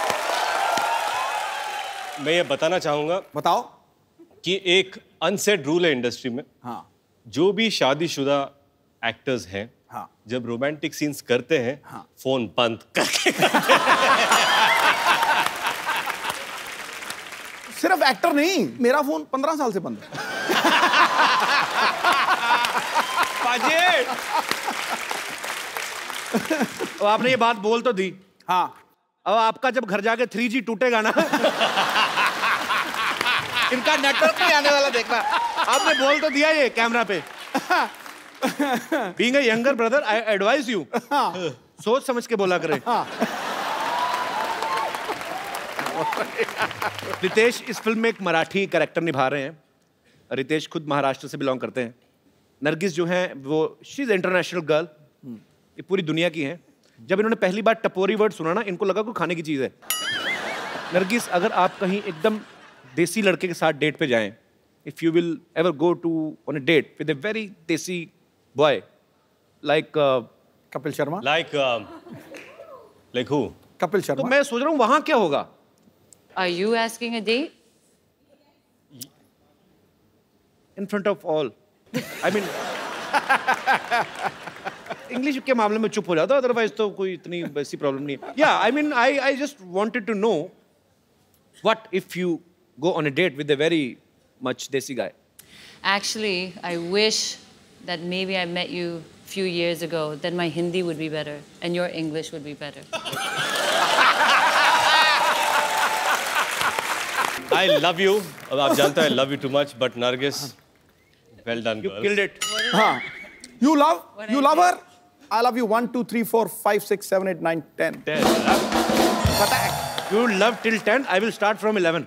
मैं ये बताना चाहूंगा बताओ। कि एक अनसेड रूल है इंडस्ट्री में। हाँ। जो भी शादीशुदा एक्टर्स हैं, हाँ। जब रोमांटिक सीन्स करते हैं, हाँ। फोन बंद करके सिर्फ एक्टर नहीं, मेरा फोन 15 साल से बंद है। तो आपने ये बात बोल तो दी। हाँ। अब आपका जब घर जाके 3G टूटेगा ना, इनका नेटवर्क नहीं आने वाला, देखना। आपने बोल तो दिया ये कैमरा पे। Being a younger brother, I advise you. सोच समझ के बोला करें। रितेश इस फिल्म में एक मराठी कैरेक्टर निभा रहे हैं। रितेश खुद महाराष्ट्र से बिलोंग करते हैं। नरगिस जो है वो शी इज इंटरनेशनल गर्ल, ये पूरी दुनिया की हैं। जब इन्होंने पहली बार टपोरी वर्ड सुना ना, इनको लगा कोई खाने की चीज है। नरगिस, अगर आप कहीं एकदम देसी लड़के के साथ डेट पे जाएं, if you will ever go to on a date with a very desi boy like Kapil Sharma. Like who? Kapil तो शर्मा। मैं सोच रहा हूँ वहां क्या होगा। Are you asking a date? In front of all. I mean, English के मामले में चुप हो जाता, अदरवाइज तो कोई इतनी वैसी प्रॉब्लम नहीं है। Yeah, I mean, I just wanted to know what if you go on a date with a very much desi guy. Actually, I wish that maybe I met you a few years ago. Then my Hindi would be better and your English would be better. I love you. अब आप जानते हैं I love you too much, but Nargis, well done, You girl. killed it. हाँ। You love her? I love you 1, 2, 3, 4, 5, 6, 7, 8, 9, 10. You love till 10. I will start from 11.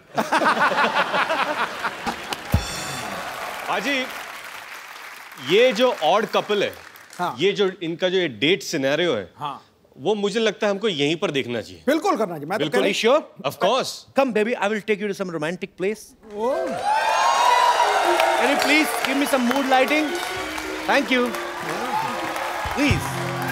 हाजी, ये जो odd couple है, हाँ। ये जो इनका जो ये डेट सिनेरियो है, हाँ। वो मुझे लगता है हमको यहीं पर देखना चाहिए। बिल्कुल करना चाहिए। मैं तो बिल्कुल। Are you sure? Of course. Come, baby. I will take you to some romantic place. Can you please give me some mood lighting? Thank you. Please.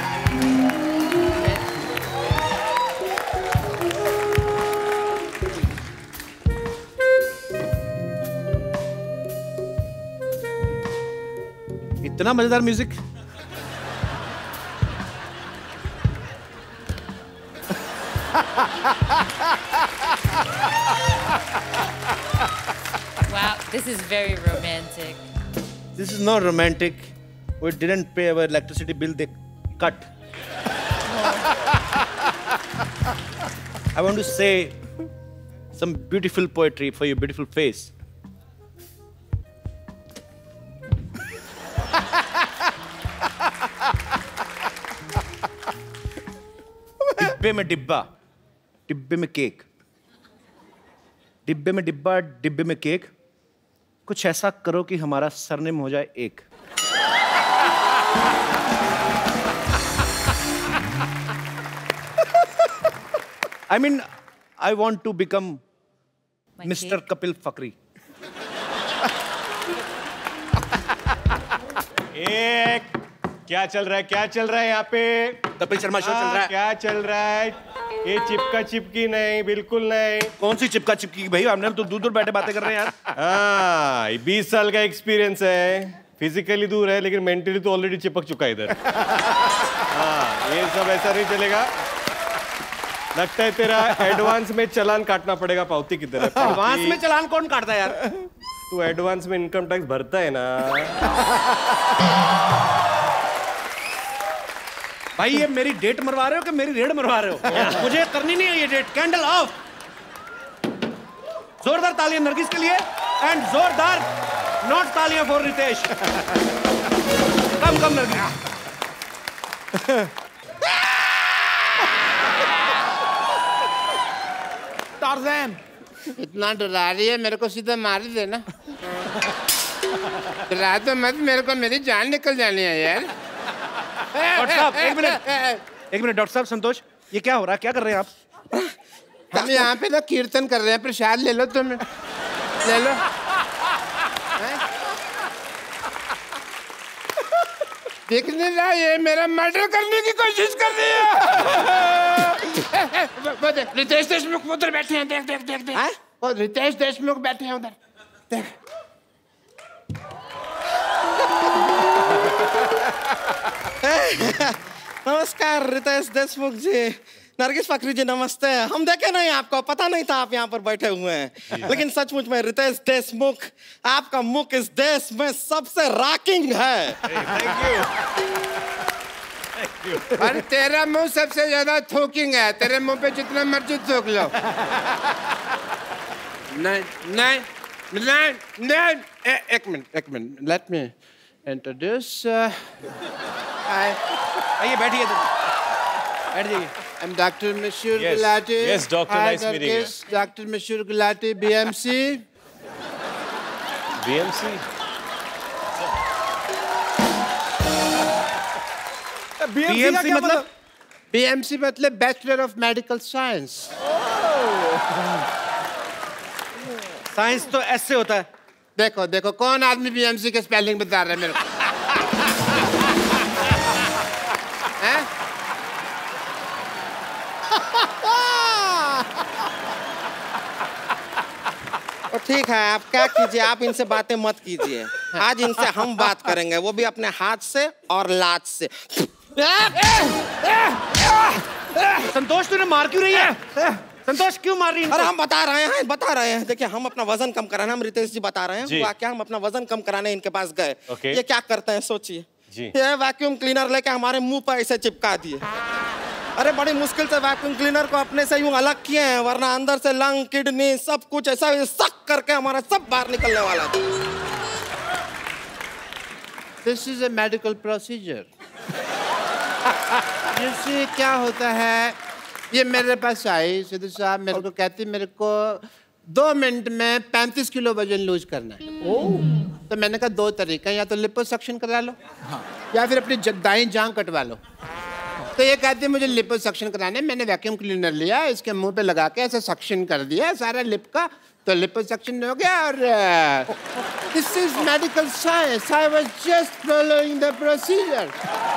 इतना मजेदार music. Wow, this is very romantic. This is not romantic. We didn't pay our electricity bill, they cut. I want to say some beautiful poetry for your beautiful face. डिब्बे में डिब्बा, डिब्बे में cake, डिब्बे में डिब्बा, डिब्बे में केक। कुछ ऐसा करो कि हमारा सरनेम हो जाए एक। I mean, I want to become My Mr. cake? Kapil Fakri. एक क्या चल रहा है? क्या चल रहा है यहाँ पे? कपिल शर्मा शो चल रहा है। क्या चल रहा है? ये चिपका चिपकी नहीं, बिल्कुल नहीं। कौन सी चिपका चिपकी भाई? हमने तो दूर दूर बैठे बातें कर रहे हैं यार। हाँ, 20 साल का एक्सपीरियंस है। फिजिकली दूर है लेकिन मेंटली तो ऑलरेडी चिपक चुका है इधर। हाँ, ये सब ऐसा नहीं चलेगा। लगता है तेरा एडवांस में चालान काटना पड़ेगा। पावती किधर है? एडवांस में चालान कौन काटता है यार? तू एडवांस में इनकम टैक्स भरता है ना। भाई ये मेरी डेट मरवा रहे हो कि मेरी रेड मरवा रहे हो? मुझे करनी नहीं है ये डेट। Candle of. जोरदार तालियां नरगिस के लिए एंड जोरदार नॉट तालियां for Ritesh. Come Nargis. Tarzan. इतना डरा रही है, मेरे को सीधा मार ही देना। डरा तो मत, मेरे को मेरी जान निकल जानी है यार। डॉक्टर साहब एक मिनट डॉक्टर साहब संतोष, ये क्या हो रहा है? क्या कर रहे हैं आप? हम यहाँ पे ना कीर्तन कर रहे हैं, प्रसाद ले लो तुम, ले लो। देख नहीं रहा ये मेरा मर्डर करने की कोशिश कर रही है। वो देख रितेश देशमुख उधर बैठे हैं, देख देख देख देख। वो रितेश देशमुख बैठे हैं उधर, देख। नमस्कार रितेश देशमुख जी, नरगिस फकरी जी नमस्ते। हम देखे नहीं आपको, पता नहीं था आप यहाँ पर बैठे हुए हैं, लेकिन सचमुच में रितेश देशमुख, आपका मुख इस देश में सबसे रॉकिंग है। अरे तेरा मुंह सबसे ज्यादा थूकिंग है, तेरे मुंह पे जितना मर्जी थूक लो। नहीं नहीं नहीं नहीं, एक मिनट, लेट मी इंट्रोड्यूस। आइए बैठिए, बैठ जाइए। I'm Dr. Mashur Gulati. Yes, doctor, nice meeting you. Dr. Mashur Gulati, BMC. BMC? BMC मतलब? BMC मतलब Bachelor of Medical Science. Science तो ऐसे होता है। देखो देखो कौन आदमी BMC के स्पेलिंग बता रहा है मेरे को? तो ठीक है, आप क्या कीजिए, आप इनसे बातें मत कीजिए। आज इनसे हम बात करेंगे, वो भी अपने हाथ से और लात से। संतोष तूने मार क्यों रही है? संतोष क्यों मार रही है? अरे हम बता रहे हैं। देखिए हम अपना वजन कम कराना, हम रितेश जी बता रहे हैं, हुआ क्या, हम अपना वजन कम कराने इनके पास गए। ये क्या करते हैं सोचिए, ये वैक्यूम क्लीनर लेके हमारे मुंह पर ऐसे चिपका दिए। अरे बड़ी मुश्किल से वैक्यूम क्लीनर को अपने से यूं अलग किए हैं, वरना अंदर से लंग, किडनी सब कुछ ऐसा सक करके हमारा सब बाहर निकलने वाला था। This is a medical procedure. जैसे क्या होता है, ये मेरे पास आई सिद्धू साहब, मेरे को कहती मेरे को 2 मिनट में 35 किलो वजन लूज करना है। तो मैंने कहा 2 तरीका, या तो लिपोसक्शन करा लो या फिर अपनी दाईं जांघ कटवा लो। तो ये कहती है मुझे लिपोसक्शन कराना है। मैंने वैक्यूम क्लीनर लिया, इसके मुंह पे लगा के ऐसे सक्शन कर दिया सारा लिप का, तो लिपोसक्शन हो गया। और this is medical science, I was just following the procedure.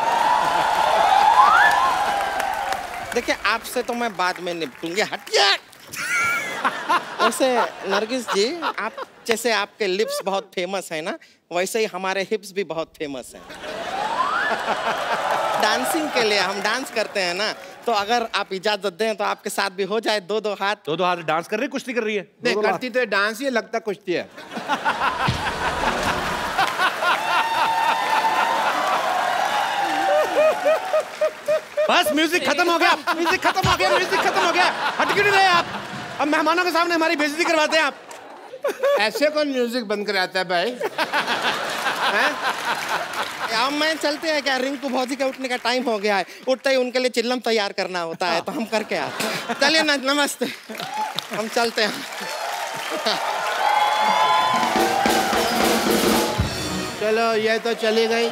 देखिए आपसे तो मैं बाद में निपटूंगी, हटिए। वैसे नरगिस जी, आप जैसे आपके लिप्स बहुत फेमस है ना, वैसे ही हमारे हिप्स भी बहुत फेमस हैं। डांसिंग के लिए हम डांस करते हैं ना, तो अगर आप इजाजत दें तो आपके साथ भी हो जाए 2-2 हाथ। 2-2 हाथ डांस कर रही है, कुश्ती कर रही है? नहीं करती तो डांस ही लगता कुश्ती है। बस म्यूजिक खत्म हो गया, म्यूजिक खत्म हो गया, म्यूजिक खत्म हो गया। हट क्यों नहीं रहे आप? अब मेहमानों के सामने हमारी बेइज्जती करवाते हैं आप। ऐसे कौन म्यूजिक बंद कराता है भाई? अब मैं चलते हैं क्या, रिंकू भौजी के उठने का टाइम हो गया है, उठते ही उनके लिए चिल्लम तैयार करना होता है, तो हम करके आते हैं। चलिए ना, नमस्ते, हम चलते हैं। चलो ये तो चली गई।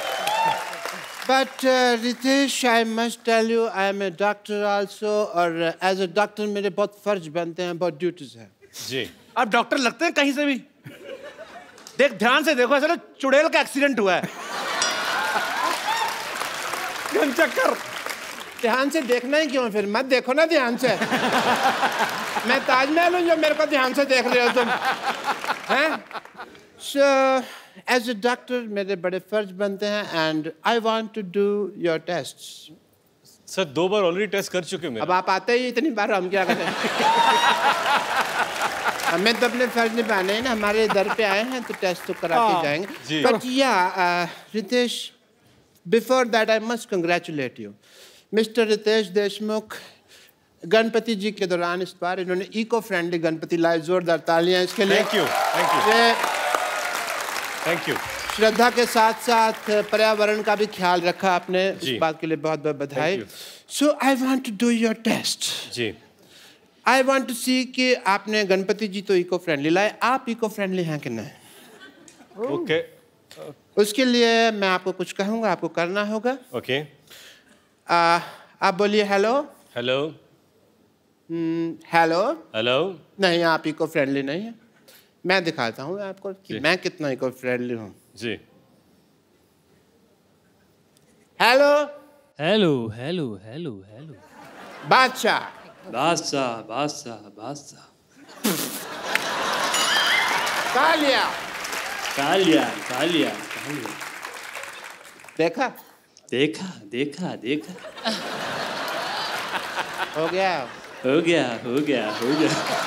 But Ritesh, I must tell you, I am a doctor also, और एज ए डॉक्टर मेरे बहुत फर्ज बनते हैं, बहुत ड्यूटीज हैं। जी आप डॉक्टर लगते हैं कहीं से भी। देख ध्यान से देखो, ऐसा ना चुड़ैल का एक्सीडेंट हुआ है। चक्कर ध्यान से देखना ही क्यों, फिर मत देखो ना ध्यान से। मैं ताजमहल हूँ जो मेरे को ध्यान से देख रहे हो तुम, हैं? So as a doctor मेरे बड़े फर्ज बनते हैं, and I want to do your tests. Sir 2 बार ऑलरेडी टेस्ट कर चुके हैं। अब आप आते ही इतनी बार, हम क्या करें? हमें तो अपने फर्ज निभाने हैं ना, हमारे दर पे आए हैं तो टेस्ट तो करा के जाएंगे। But yeah, Ritesh, before that I must congratulate you, Mr. Ritesh Deshmukh. Ganpati जी के दौरान इस बार इन्होंने इको फ्रेंडली गणपति लाए, जोरदार तालियां इसके लिए। Thank you, thank you, thank you. Shraddha के साथ साथ पर्यावरण का भी ख्याल रखा आपने, इस बात के लिए बहुत बहुत बधाई। So I want to do your test. जी आई वांट टू सी कि आपने गणपति जी तो इको फ्रेंडली लाए, आप इको फ्रेंडली हैं कि नहीं? ओके उसके लिए मैं आपको कुछ कहूँगा, आपको करना होगा। ओके आप बोलिए हेलो। हेलो। हेलो। हेलो। नहीं, आप इको फ्रेंडली नहीं है। मैं दिखाता हूँ आपको कि मैं कितना इको फ्रेंडली हूँ। जी। Hello. Hello hello hello hello. Badshah. Badshah Badshah बादशाह। कालिया। कालिया कालिया कालिया। देखा देखा देखा देखा। हो गया हो गया हो गया हो गया।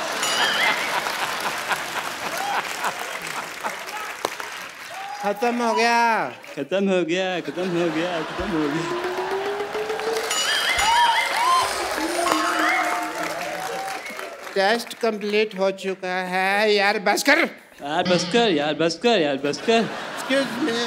खत्म हो गया खत्म हो गया खत्म हो गया खत्म हो गया। टेस्ट कंप्लीट हो चुका है। यार बस कर यार बस कर यार बस कर यार बस कर। Excuse me.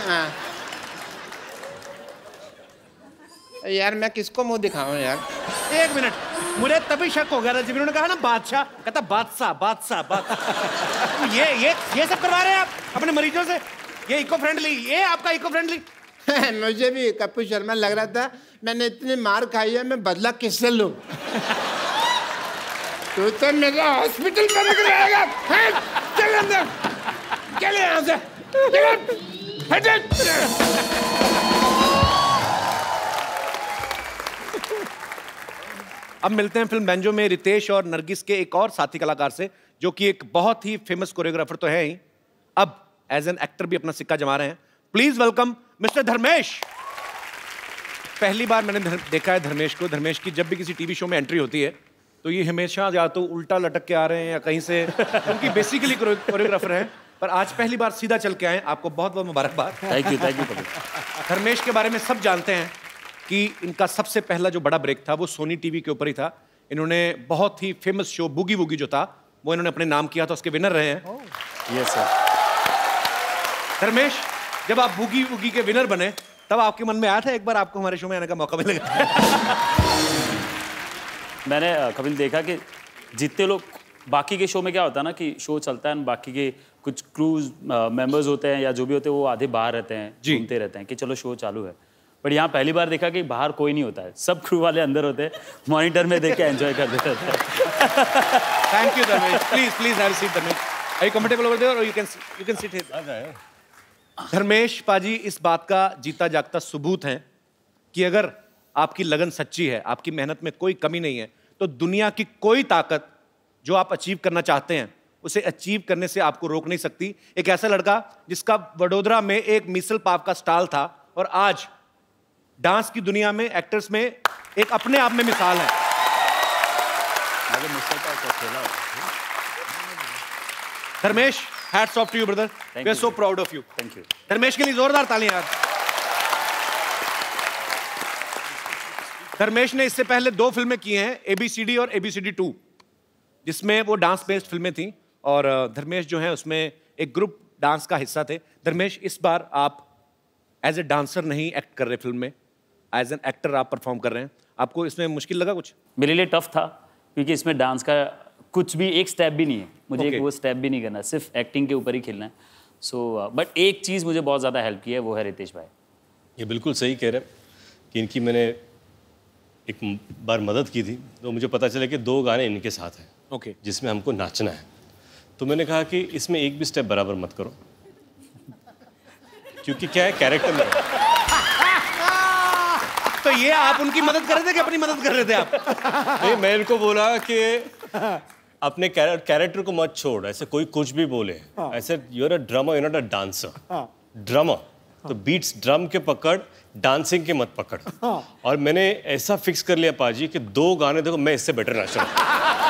यार मैं किसको मुंह दिखाऊं यार। एक मिनट, मुझे तभी शक हो गया था जब इन्होंने कहा ना बादशाह, कहता बादशाह बादशाह बादशाह। ये सब करवा रहे हैं आप अपने मरीजों से? ये इको फ्रेंडली, ये आपका इको फ्रेंडली? मुझे भी कपिल शर्मा लग रहा था, मैंने इतनी मार खाई है, मैं बदला किससे लूं? तू तो मेरा हॉस्पिटल में लग रहेगा। चल अंदर, चल यहाँ से, अब मिलते हैं फिल्म बैंजो में रितेश और नरगिस के एक और साथी कलाकार से, जो कि एक बहुत ही फेमस कोरियोग्राफर तो है ही, अब एज एन एक्टर भी अपना सिक्का जमा रहे हैं। Please welcome mister Dharmesh. पहली बार मैंने देखा है धर्मेश को। धर्मेश की जब भी किसी टीवी शो में एंट्री होती है तो ये हमेशा या तो उल्टा लटक के आ रहे हैं या कहीं से, उनकी बेसिकली कोरियोग्राफर हैं, पर आज पहली बार सीधा चल के आए। आपको बहुत बहुत मुबारकबाद। Thank you thank you. Dharmesh के बारे में सब जानते हैं कि इनका सबसे पहला जो बड़ा ब्रेक था वो सोनी टीवी के ऊपर ही था। इन्होंने बहुत ही फेमस शो बूगी वूगी जो था वो इन्होंने अपने नाम किया था, उसके विनर रहे हैं। Yes sir. धर्मेश, जब आप बूगी वूगी के विनर बने तब आपके मन में आया था एक बार आपको हमारे शो में आने का मौका मिलेगा? मैंने कभी देखा कि जितने लोग बाकी के शो में क्या होता है ना कि शो चलता है, बाकी के कुछ क्रूज मेंबर्स होते हैं या जो भी होते हैं वो आधे बाहर रहते हैं, घूमते रहते हैं कि चलो शो चालू है। बट यहाँ पहली बार देखा कि बाहर कोई नहीं होता है, सब क्रू वाले अंदर होते हैं, मॉनिटर में देख के एंजॉय करते रहते हैं। Thank you Dharmesh. Please have a seat Dharmesh. Are you comfortable over there or you can sit here? Dharmesh पाजी इस बात का जीता जागता सबूत है कि अगर आपकी लगन सच्ची है, आपकी मेहनत में कोई कमी नहीं है, तो दुनिया की कोई ताकत जो आप अचीव करना चाहते हैं उसे अचीव करने से आपको रोक नहीं सकती। एक ऐसा लड़का जिसका वडोदरा में एक मिसल पाव का स्टॉल था और आज डांस की दुनिया में, एक्टर्स में एक अपने आप में मिसाल है। Dharmesh, hats off to you brother. We are so proud of you. Thank you. Dharmesh के लिए जोरदार तालियां यार। धर्मेश ने इससे पहले 2 फिल्में की हैं, ABCD और ABCD 2, जिसमें वो डांस बेस्ड फिल्में थी और धर्मेश जो है उसमें एक ग्रुप डांस का हिस्सा थे। धर्मेश, इस बार आप एज ए डांसर नहीं एक्ट कर रहे फिल्म में, एज एन एक्टर आप परफॉर्म कर रहे हैं। आपको इसमें मुश्किल लगा कुछ? मेरे लिए टफ था क्योंकि इसमें डांस का कुछ भी एक स्टेप भी नहीं है, मुझे एक वो स्टेप भी नहीं करना, सिर्फ एक्टिंग के ऊपर ही खेलना है। सो बट एक चीज़ मुझे बहुत ज़्यादा हेल्प की है, वो है रितेश भाई। ये बिल्कुल सही कह रहे हैं कि इनकी मैंने एक बार मदद की थी तो मुझे पता चला कि 2 गाने इनके साथ हैं जिसमें हमको नाचना है। तो मैंने कहा कि इसमें एक भी स्टेप बराबर मत करो क्योंकि क्या है, कैरेक्टर में। तो ये आप उनकी मदद कर रहे थे कि अपनी मदद कर रहे थे आप? नहीं, मैं इनको बोला कि अपने कैरेक्टर को मत छोड़, ऐसे कोई कुछ भी बोले, ऐसे you are a drummer, you are not a dancer. Drummer तो बीट्स ड्रम के पकड़, डांसिंग के मत पकड़। और मैंने ऐसा फिक्स कर लिया पाजी कि 2 गाने देखो मैं इससे बेटर नाच रहा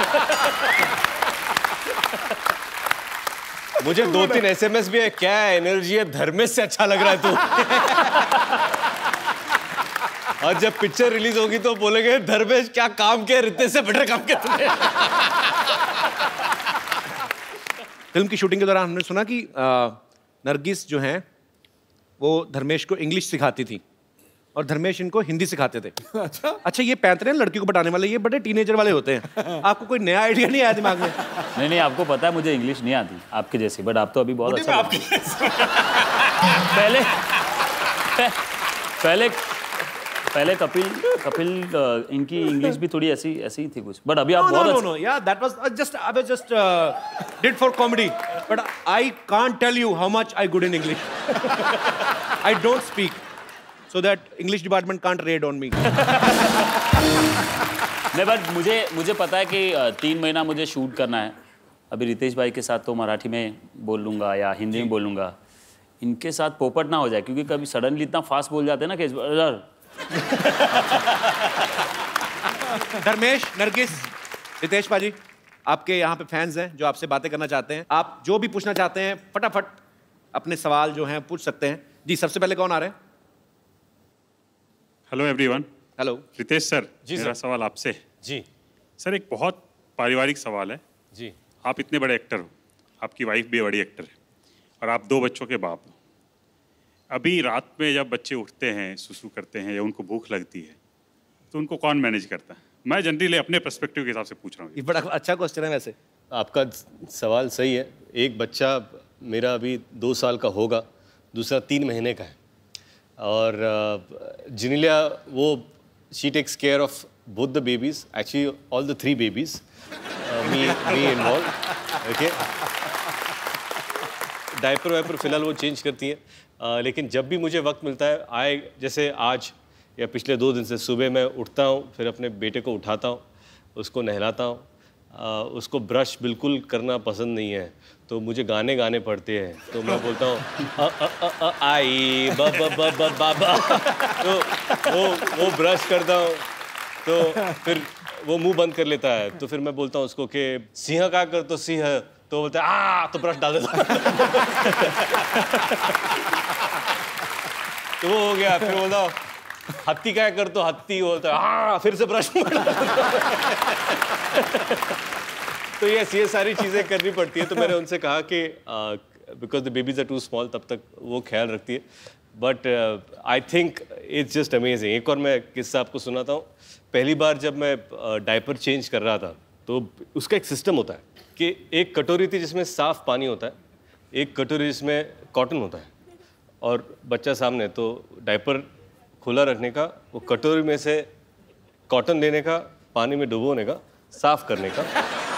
हूं। मुझे 2-3 SMS भी है, क्या एनर्जी है, धर्मेश से अच्छा लग रहा है तू। और जब पिक्चर रिलीज होगी तो बोलेंगे धर्मेश क्या काम किया, रितेश से बेटर काम किया तुमने। फिल्म की शूटिंग के दौरान हमने सुना कि नरगिस जो हैं वो धर्मेश को इंग्लिश सिखाती थी और धर्मेश इनको हिंदी सिखाते थे। अच्छा, ये पैंतरे लड़की को पटाने वाले ये बड़े टीनेजर वाले होते हैं। आपको कोई नया आइडिया नहीं आया दिमाग में? नहीं, आपको पता है मुझे इंग्लिश नहीं आती आपके जैसी, बट आप तो अभी बहुत अच्छा पहले कपिल इनकी इंग्लिश भी थोड़ी ऐसी ही थी कुछ, बट अभी आप बहुत No, yeah, that was I was just did for comedy, but I can't tell you how much I good in English. I don't speak, so that English department can't raid on me. नहीं, but मुझे पता है कि 3 महीना मुझे shoot करना है। अभी रितेश भाई के साथ तो मराठी में बोल लूँगा या हिंदी में बोल लूँगा, इनके साथ पोपट ना हो जाए, क्योंकि कभी सडनली इतना फास्ट बोल जाते हैं ना कि धर्मेश, नरगिस, रितेश पाजी, आपके यहाँ पे फैंस हैं जो आपसे बातें करना चाहते हैं। आप जो भी पूछना चाहते हैं फटाफट अपने सवाल जो हैं पूछ सकते हैं। जी, सबसे पहले कौन आ रहे हैं? Hello everyone. Hello Ritesh sir, मेरा सवाल आपसे। जी सर, एक बहुत पारिवारिक सवाल है। जी, आप इतने बड़े एक्टर हो, आपकी वाइफ भी बड़ी एक्टर है और आप 2 बच्चों के बाप हो। अभी रात में जब बच्चे उठते हैं, सुसु करते हैं या उनको भूख लगती है, तो उनको कौन मैनेज करता है? मैं जनरली अपने पर्सपेक्टिव के हिसाब से पूछ रहा हूँ। ये बड़ा अच्छा क्वेश्चन है वैसे। आपका सवाल सही है। एक बच्चा मेरा अभी 2 साल का होगा, दूसरा 3 महीने का है, और जिनिलिया वो she takes care of both the babies, actually all the 3 babies, me involve. Okay, diaper wiper फिलहाल वो चेंज करती है, लेकिन जब भी मुझे वक्त मिलता है, जैसे आज या पिछले 2 दिन से सुबह मैं उठता हूँ, फिर अपने बेटे को उठाता हूँ, उसको नहलाता हूँ। उसको ब्रश बिल्कुल करना पसंद नहीं है, तो मुझे गाने पड़ते हैं, तो मैं बोलता हूँ आई बाबा, तो वो ब्रश करता हूँ, तो फिर वो मुंह बंद कर लेता है, तो फिर मैं बोलता हूँ उसको कि सिंह का कर, तो सिंह, तो बोलता है तो ब्रश डाल देता तो वो हो गया। फिर बोलता हूँ हत्ती क्या कर, तो हत्ती, बोलता है फिर से ब्रश तो ये सारी चीज़ें करनी पड़ती है। तो मैंने उनसे कहा कि because the babies are too small, तब तक वो ख्याल रखती है, but I think it's just amazing. एक और मैं किस्सा आपको सुनाता हूँ। पहली बार जब मैं डायपर चेंज कर रहा था, तो उसका एक सिस्टम होता है कि एक कटोरी थी जिसमें साफ पानी होता है, एक कटोरी जिसमें कॉटन होता है, और बच्चा सामने, तो डायपर खुला रखने का, वो कटोरी में से कॉटन लेने का, पानी में डुबोने का, साफ करने का,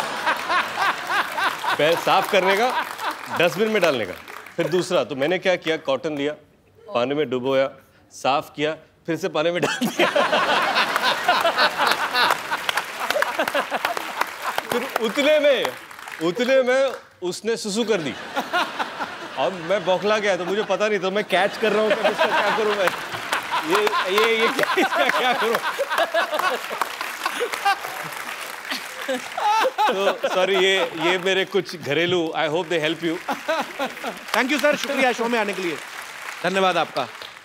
पैर साफ करने का, डस्टबिन में डालने का, फिर दूसरा। तो मैंने क्या किया, कॉटन लिया, पानी में डुबोया, साफ किया, फिर से पानी में डाल दिया, फिर उतने में उसने सुसु कर दी। अब मैं बौखला गया, तो मुझे पता नहीं, तो मैं कैच कर रहा हूँ कि इसका क्या करूँ मैं, ये क्या करूँ। तो सॉरी, ये मेरे कुछ घरेलू, I hope they help you. Thank you sir, शुक्रिया शो में आने के लिए, धन्यवाद आपका।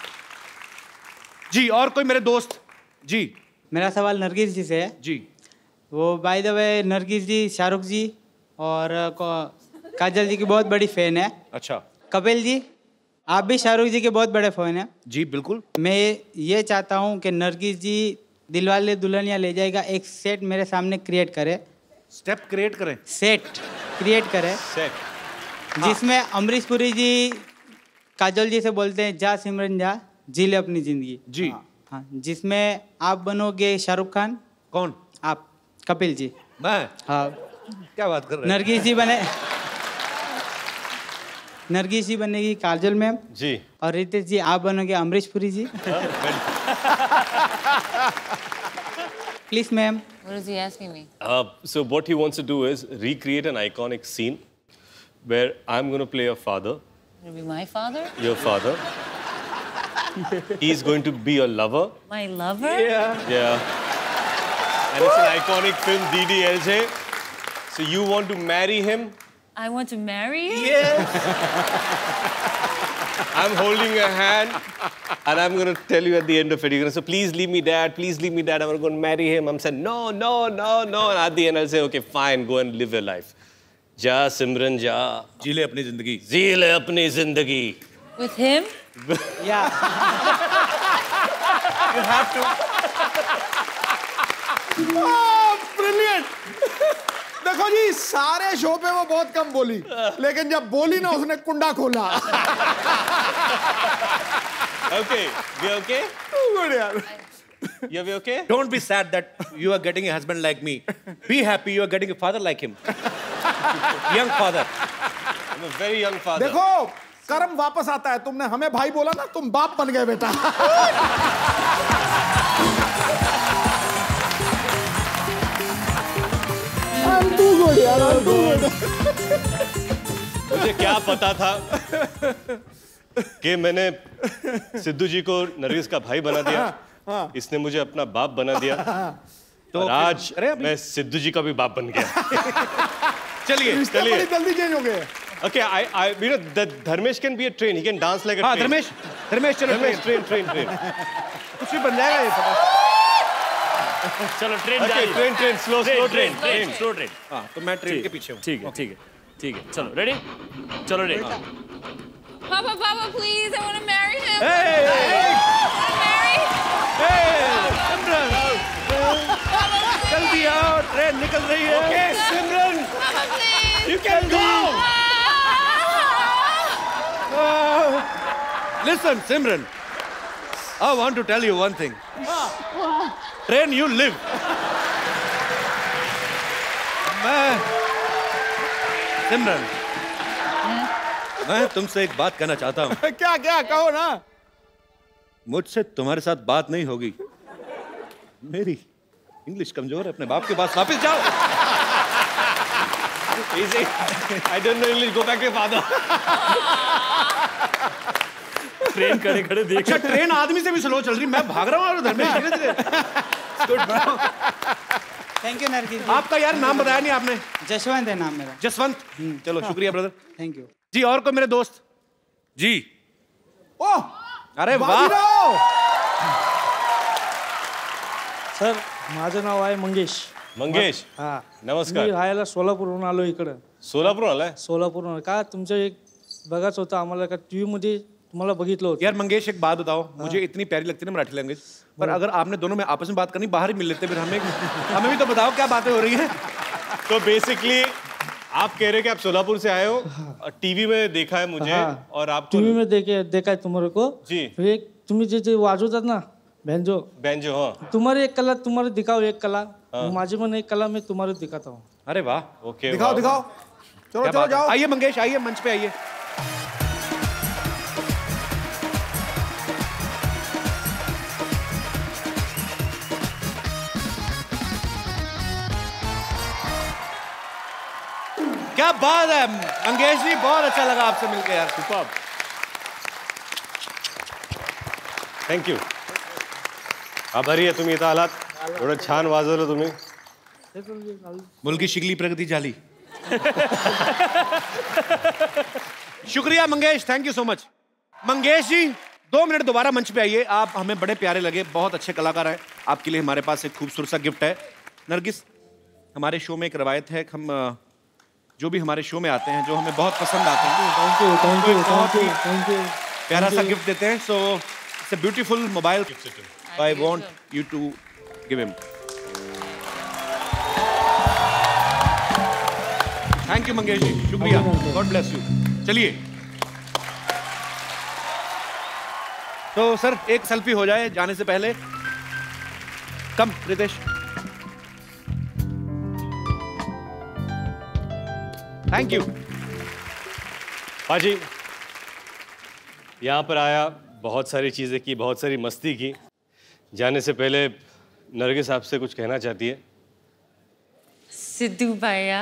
जी, और कोई मेरे दोस्त? जी, मेरा सवाल नरगिस जी से है। जी, वो by the way Nargis ji Shahrukh ji और काजल जी की बहुत बड़ी फैन है। अच्छा। कपिल जी, आप भी शाहरुख जी के बहुत बड़े फैन हैं। जी बिल्कुल। मैं ये चाहता हूँ कि नरगिस जी दिलवाले दुल्हनिया ले जाएगा एक सेट मेरे सामने क्रिएट करे। स्टेप क्रिएट करें? सेट क्रिएट करे, सेट, जिसमें अमरीश पुरी जी काजल जी से बोलते हैं जा सिमरन जा, जी ले अपनी जिंदगी। जी हाँ, जिसमें आप बनोगे शाहरुख खान। कौन? आप, कपिल जी। मैं? हाँ। क्या बात कर रहे हैं? नरगिस जी बनेगी काजल मैम जी, और रितेश जी आप बनोगे Amrish Puri ji. Please ma'am. What is he asking me? So what he wants to do is recreate an iconic scene where I'm going to play your father. Will be my father? Your father. He's going to be your lover. My lover? Yeah. And it's an iconic film, DDLJ. So you want to marry him? I want to marry you? Yes. I'm holding your hand and I'm going to tell you at the end of it, you're going to say, please leave me dad, please leave me dad, I'm going to marry him. I'm saying, no, no, no, no. And at the end I'll say, okay, fine, go and live your life. Ja, Simran, ja. जी ले अपनी जिंदगी। जी ले अपनी जिंदगी। With him? Yeah. You have to. Oh, brilliant. देखो जी, सारे show पे वो बहुत कम बोली, लेकिन जब बोली ना उसने कुंडा खोला। Okay, we okay? Good यार। You are okay? Don't be sad that you are getting a husband like me. Be happy you are getting a father like him. Young father. I'm a very young father. देखो कर्म वापस आता है। तुमने हमें भाई बोला ना, तुम बाप बन गए बेटा। मुझे क्या पता था कि मैंने सिद्धू जी को नरगिस का भाई बना दिया, इसने मुझे अपना बाप बना दिया, तो आज मैं सिद्धू जी का भी बाप बन गया। चलिए बड़ी जल्दी चेंज हो गए। Okay, you know that Dharmesh can be a train. He can dance like a train. Dharmesh चलो train. कुछ भी बन जाएगा ये पता। चलो train Okay, train, slow train. हाँ, तो मैं ट्रेन के पीछे हूँ। ठीक है। चलो रेडी? चलो ready. Papa, please, I want to marry him. Hey! Simran! जल्दी आओ, ट्रेन निकल रही है। Okay, Simran! Papa, please. You can go! Listen, Simran. I want to tell you one thing. Train, you live. सिमरन, मैं तुमसे एक बात कहना चाहता हूँ। क्या कहो ना। मुझसे तुम्हारे साथ बात नहीं होगी। मेरी इंग्लिश कमजोर है, अपने बाप के पास वापस जाओ। Easy. I don't know English. Go back to your father. Train खड़े देख। अच्छा, ट्रेन आदमी से भी स्लो चल रही, मैं भाग रहा हूँ और धर्मेश धीरे-धीरे। Thank you Nargis ji. आपका यार नाम बताया नहीं आपने। जसवंत है नाम मेरा। जसवंत, चलो शुक्रिया ब्रदर। थैंक यू जी। और को मेरे दोस्त जी। ओह, अरे वाह। सर माझं नाव आहे मंगेश। हा, नमस्कार। मी राहायला सोलापूरहून आलो इकडं। सोलापूरहून आलाय? सोलापूरहून का तुमचं एक बघाच होतं आम्हाला का टीव्ही मध्ये तुम्हाला बघितलं होतं। यार मंगेश एक बात बताओ, मुझे इतनी प्यारी लगती है ना मराठी लैंग्वेज, पर अगर आपने दोनों में आपस में बात करनी, बाहर ही मिल लेते फिर हमें भी तो बताओ क्या बातें हो रही हैं। तो बेसिकली आप कह रहे हैं कि आप सोलापुर से आए हो, टीवी में देखा है मुझे, और आप टीवी में देखा है तुम्हारे को जी। एक तुम्ही जे वाजवतात ना बैंजो, हाँ। तुम्हारी एक कला तुम्हारे दिखाओ, एक कला माझी मन एक कला मैं तुम्हारे दिखाता हूँ। अरे वाह, ओके, दिखाओ चलो जाओ। आइए मंगेश, आइए मंच पे आइए। क्या बात है मंगेश जी, बहुत अच्छा लगा आपसे मिलकर यार। Superb, thank you. आभारी आहे तुम्ही इथं आलात, एवढं छान वाजवलं तुम्ही। मुलगी शिकली प्रगती झाली। शुक्रिया Mangesh, thank you so much. Mangesh ji 2 minute दोबारा मंच पे आइए, आप हमें बड़े प्यारे लगे, बहुत अच्छे कलाकार हैं। आपके लिए हमारे पास एक खूबसूरत सा गिफ्ट है। नरगिस, हमारे शो में एक रवायत है, हम जो भी हमारे शो में आते हैं, जो हमें बहुत पसंद आते हैं, थैंक यू प्यारा सा गिफ्ट देते हैं। So it's a beautiful mobile, I want you to give him. Thank you Mangesh ji, शुक्रिया, गॉड ब्लेस यू। चलिए तो सर एक सेल्फी हो जाए जाने से पहले। कम रितेश। Thank you. पाजी यहाँ पर आया, बहुत सारी चीज़ें की, बहुत सारी मस्ती की। जाने से पहले नरगिस आपसे कुछ कहना चाहती है। सिद्धू भैया,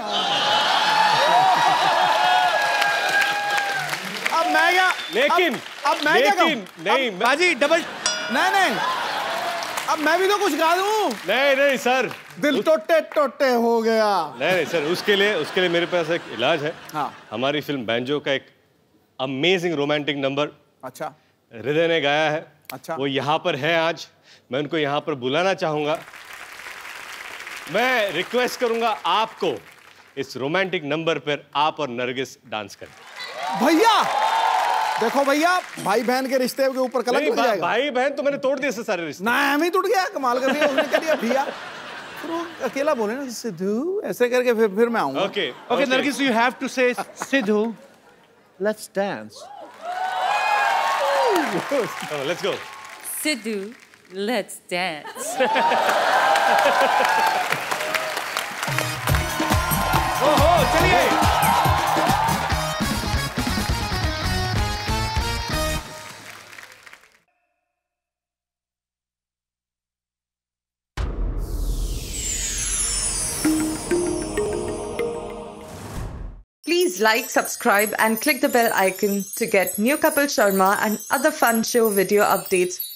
अब मैं क्या, लेकिन अब मैं क्या कहूं? नहीं बाजी डबल नहीं, अब मैं भी तो कुछ गा दूं। नहीं सर, दिल टोटे हो गया। नहीं सर, उसके लिए मेरे पास एक इलाज है। हाँ। हमारी फिल्म बैंजो का एक अमेजिंग रोमांटिक नंबर अच्छा हृदय ने गाया है। अच्छा, वो यहाँ पर है आज, मैं उनको यहाँ पर बुलाना चाहूंगा। मैं रिक्वेस्ट करूंगा आपको इस रोमांटिक नंबर पर आप और नरगिस डांस करें। भैया देखो भैया, भाई बहन के रिश्ते के ऊपर कलंक लग जाएगा। भाई बहन तो मैंने तोड़ दिए सारे रिश्ते। ना हम ही टूट गया, कमाल कर रही है। उसने कह दिया भैया, फिर वो अकेला बोले ना सिद्धू ऐसे करके, फिर मैं आऊंगा। Okay Nargis, you have to say Sidhu let's dance. Let's go. Sidhu, Let's dance. ओहो, चलिए। Please like, subscribe and click the bell icon to get new Kapil Sharma and other fun show video updates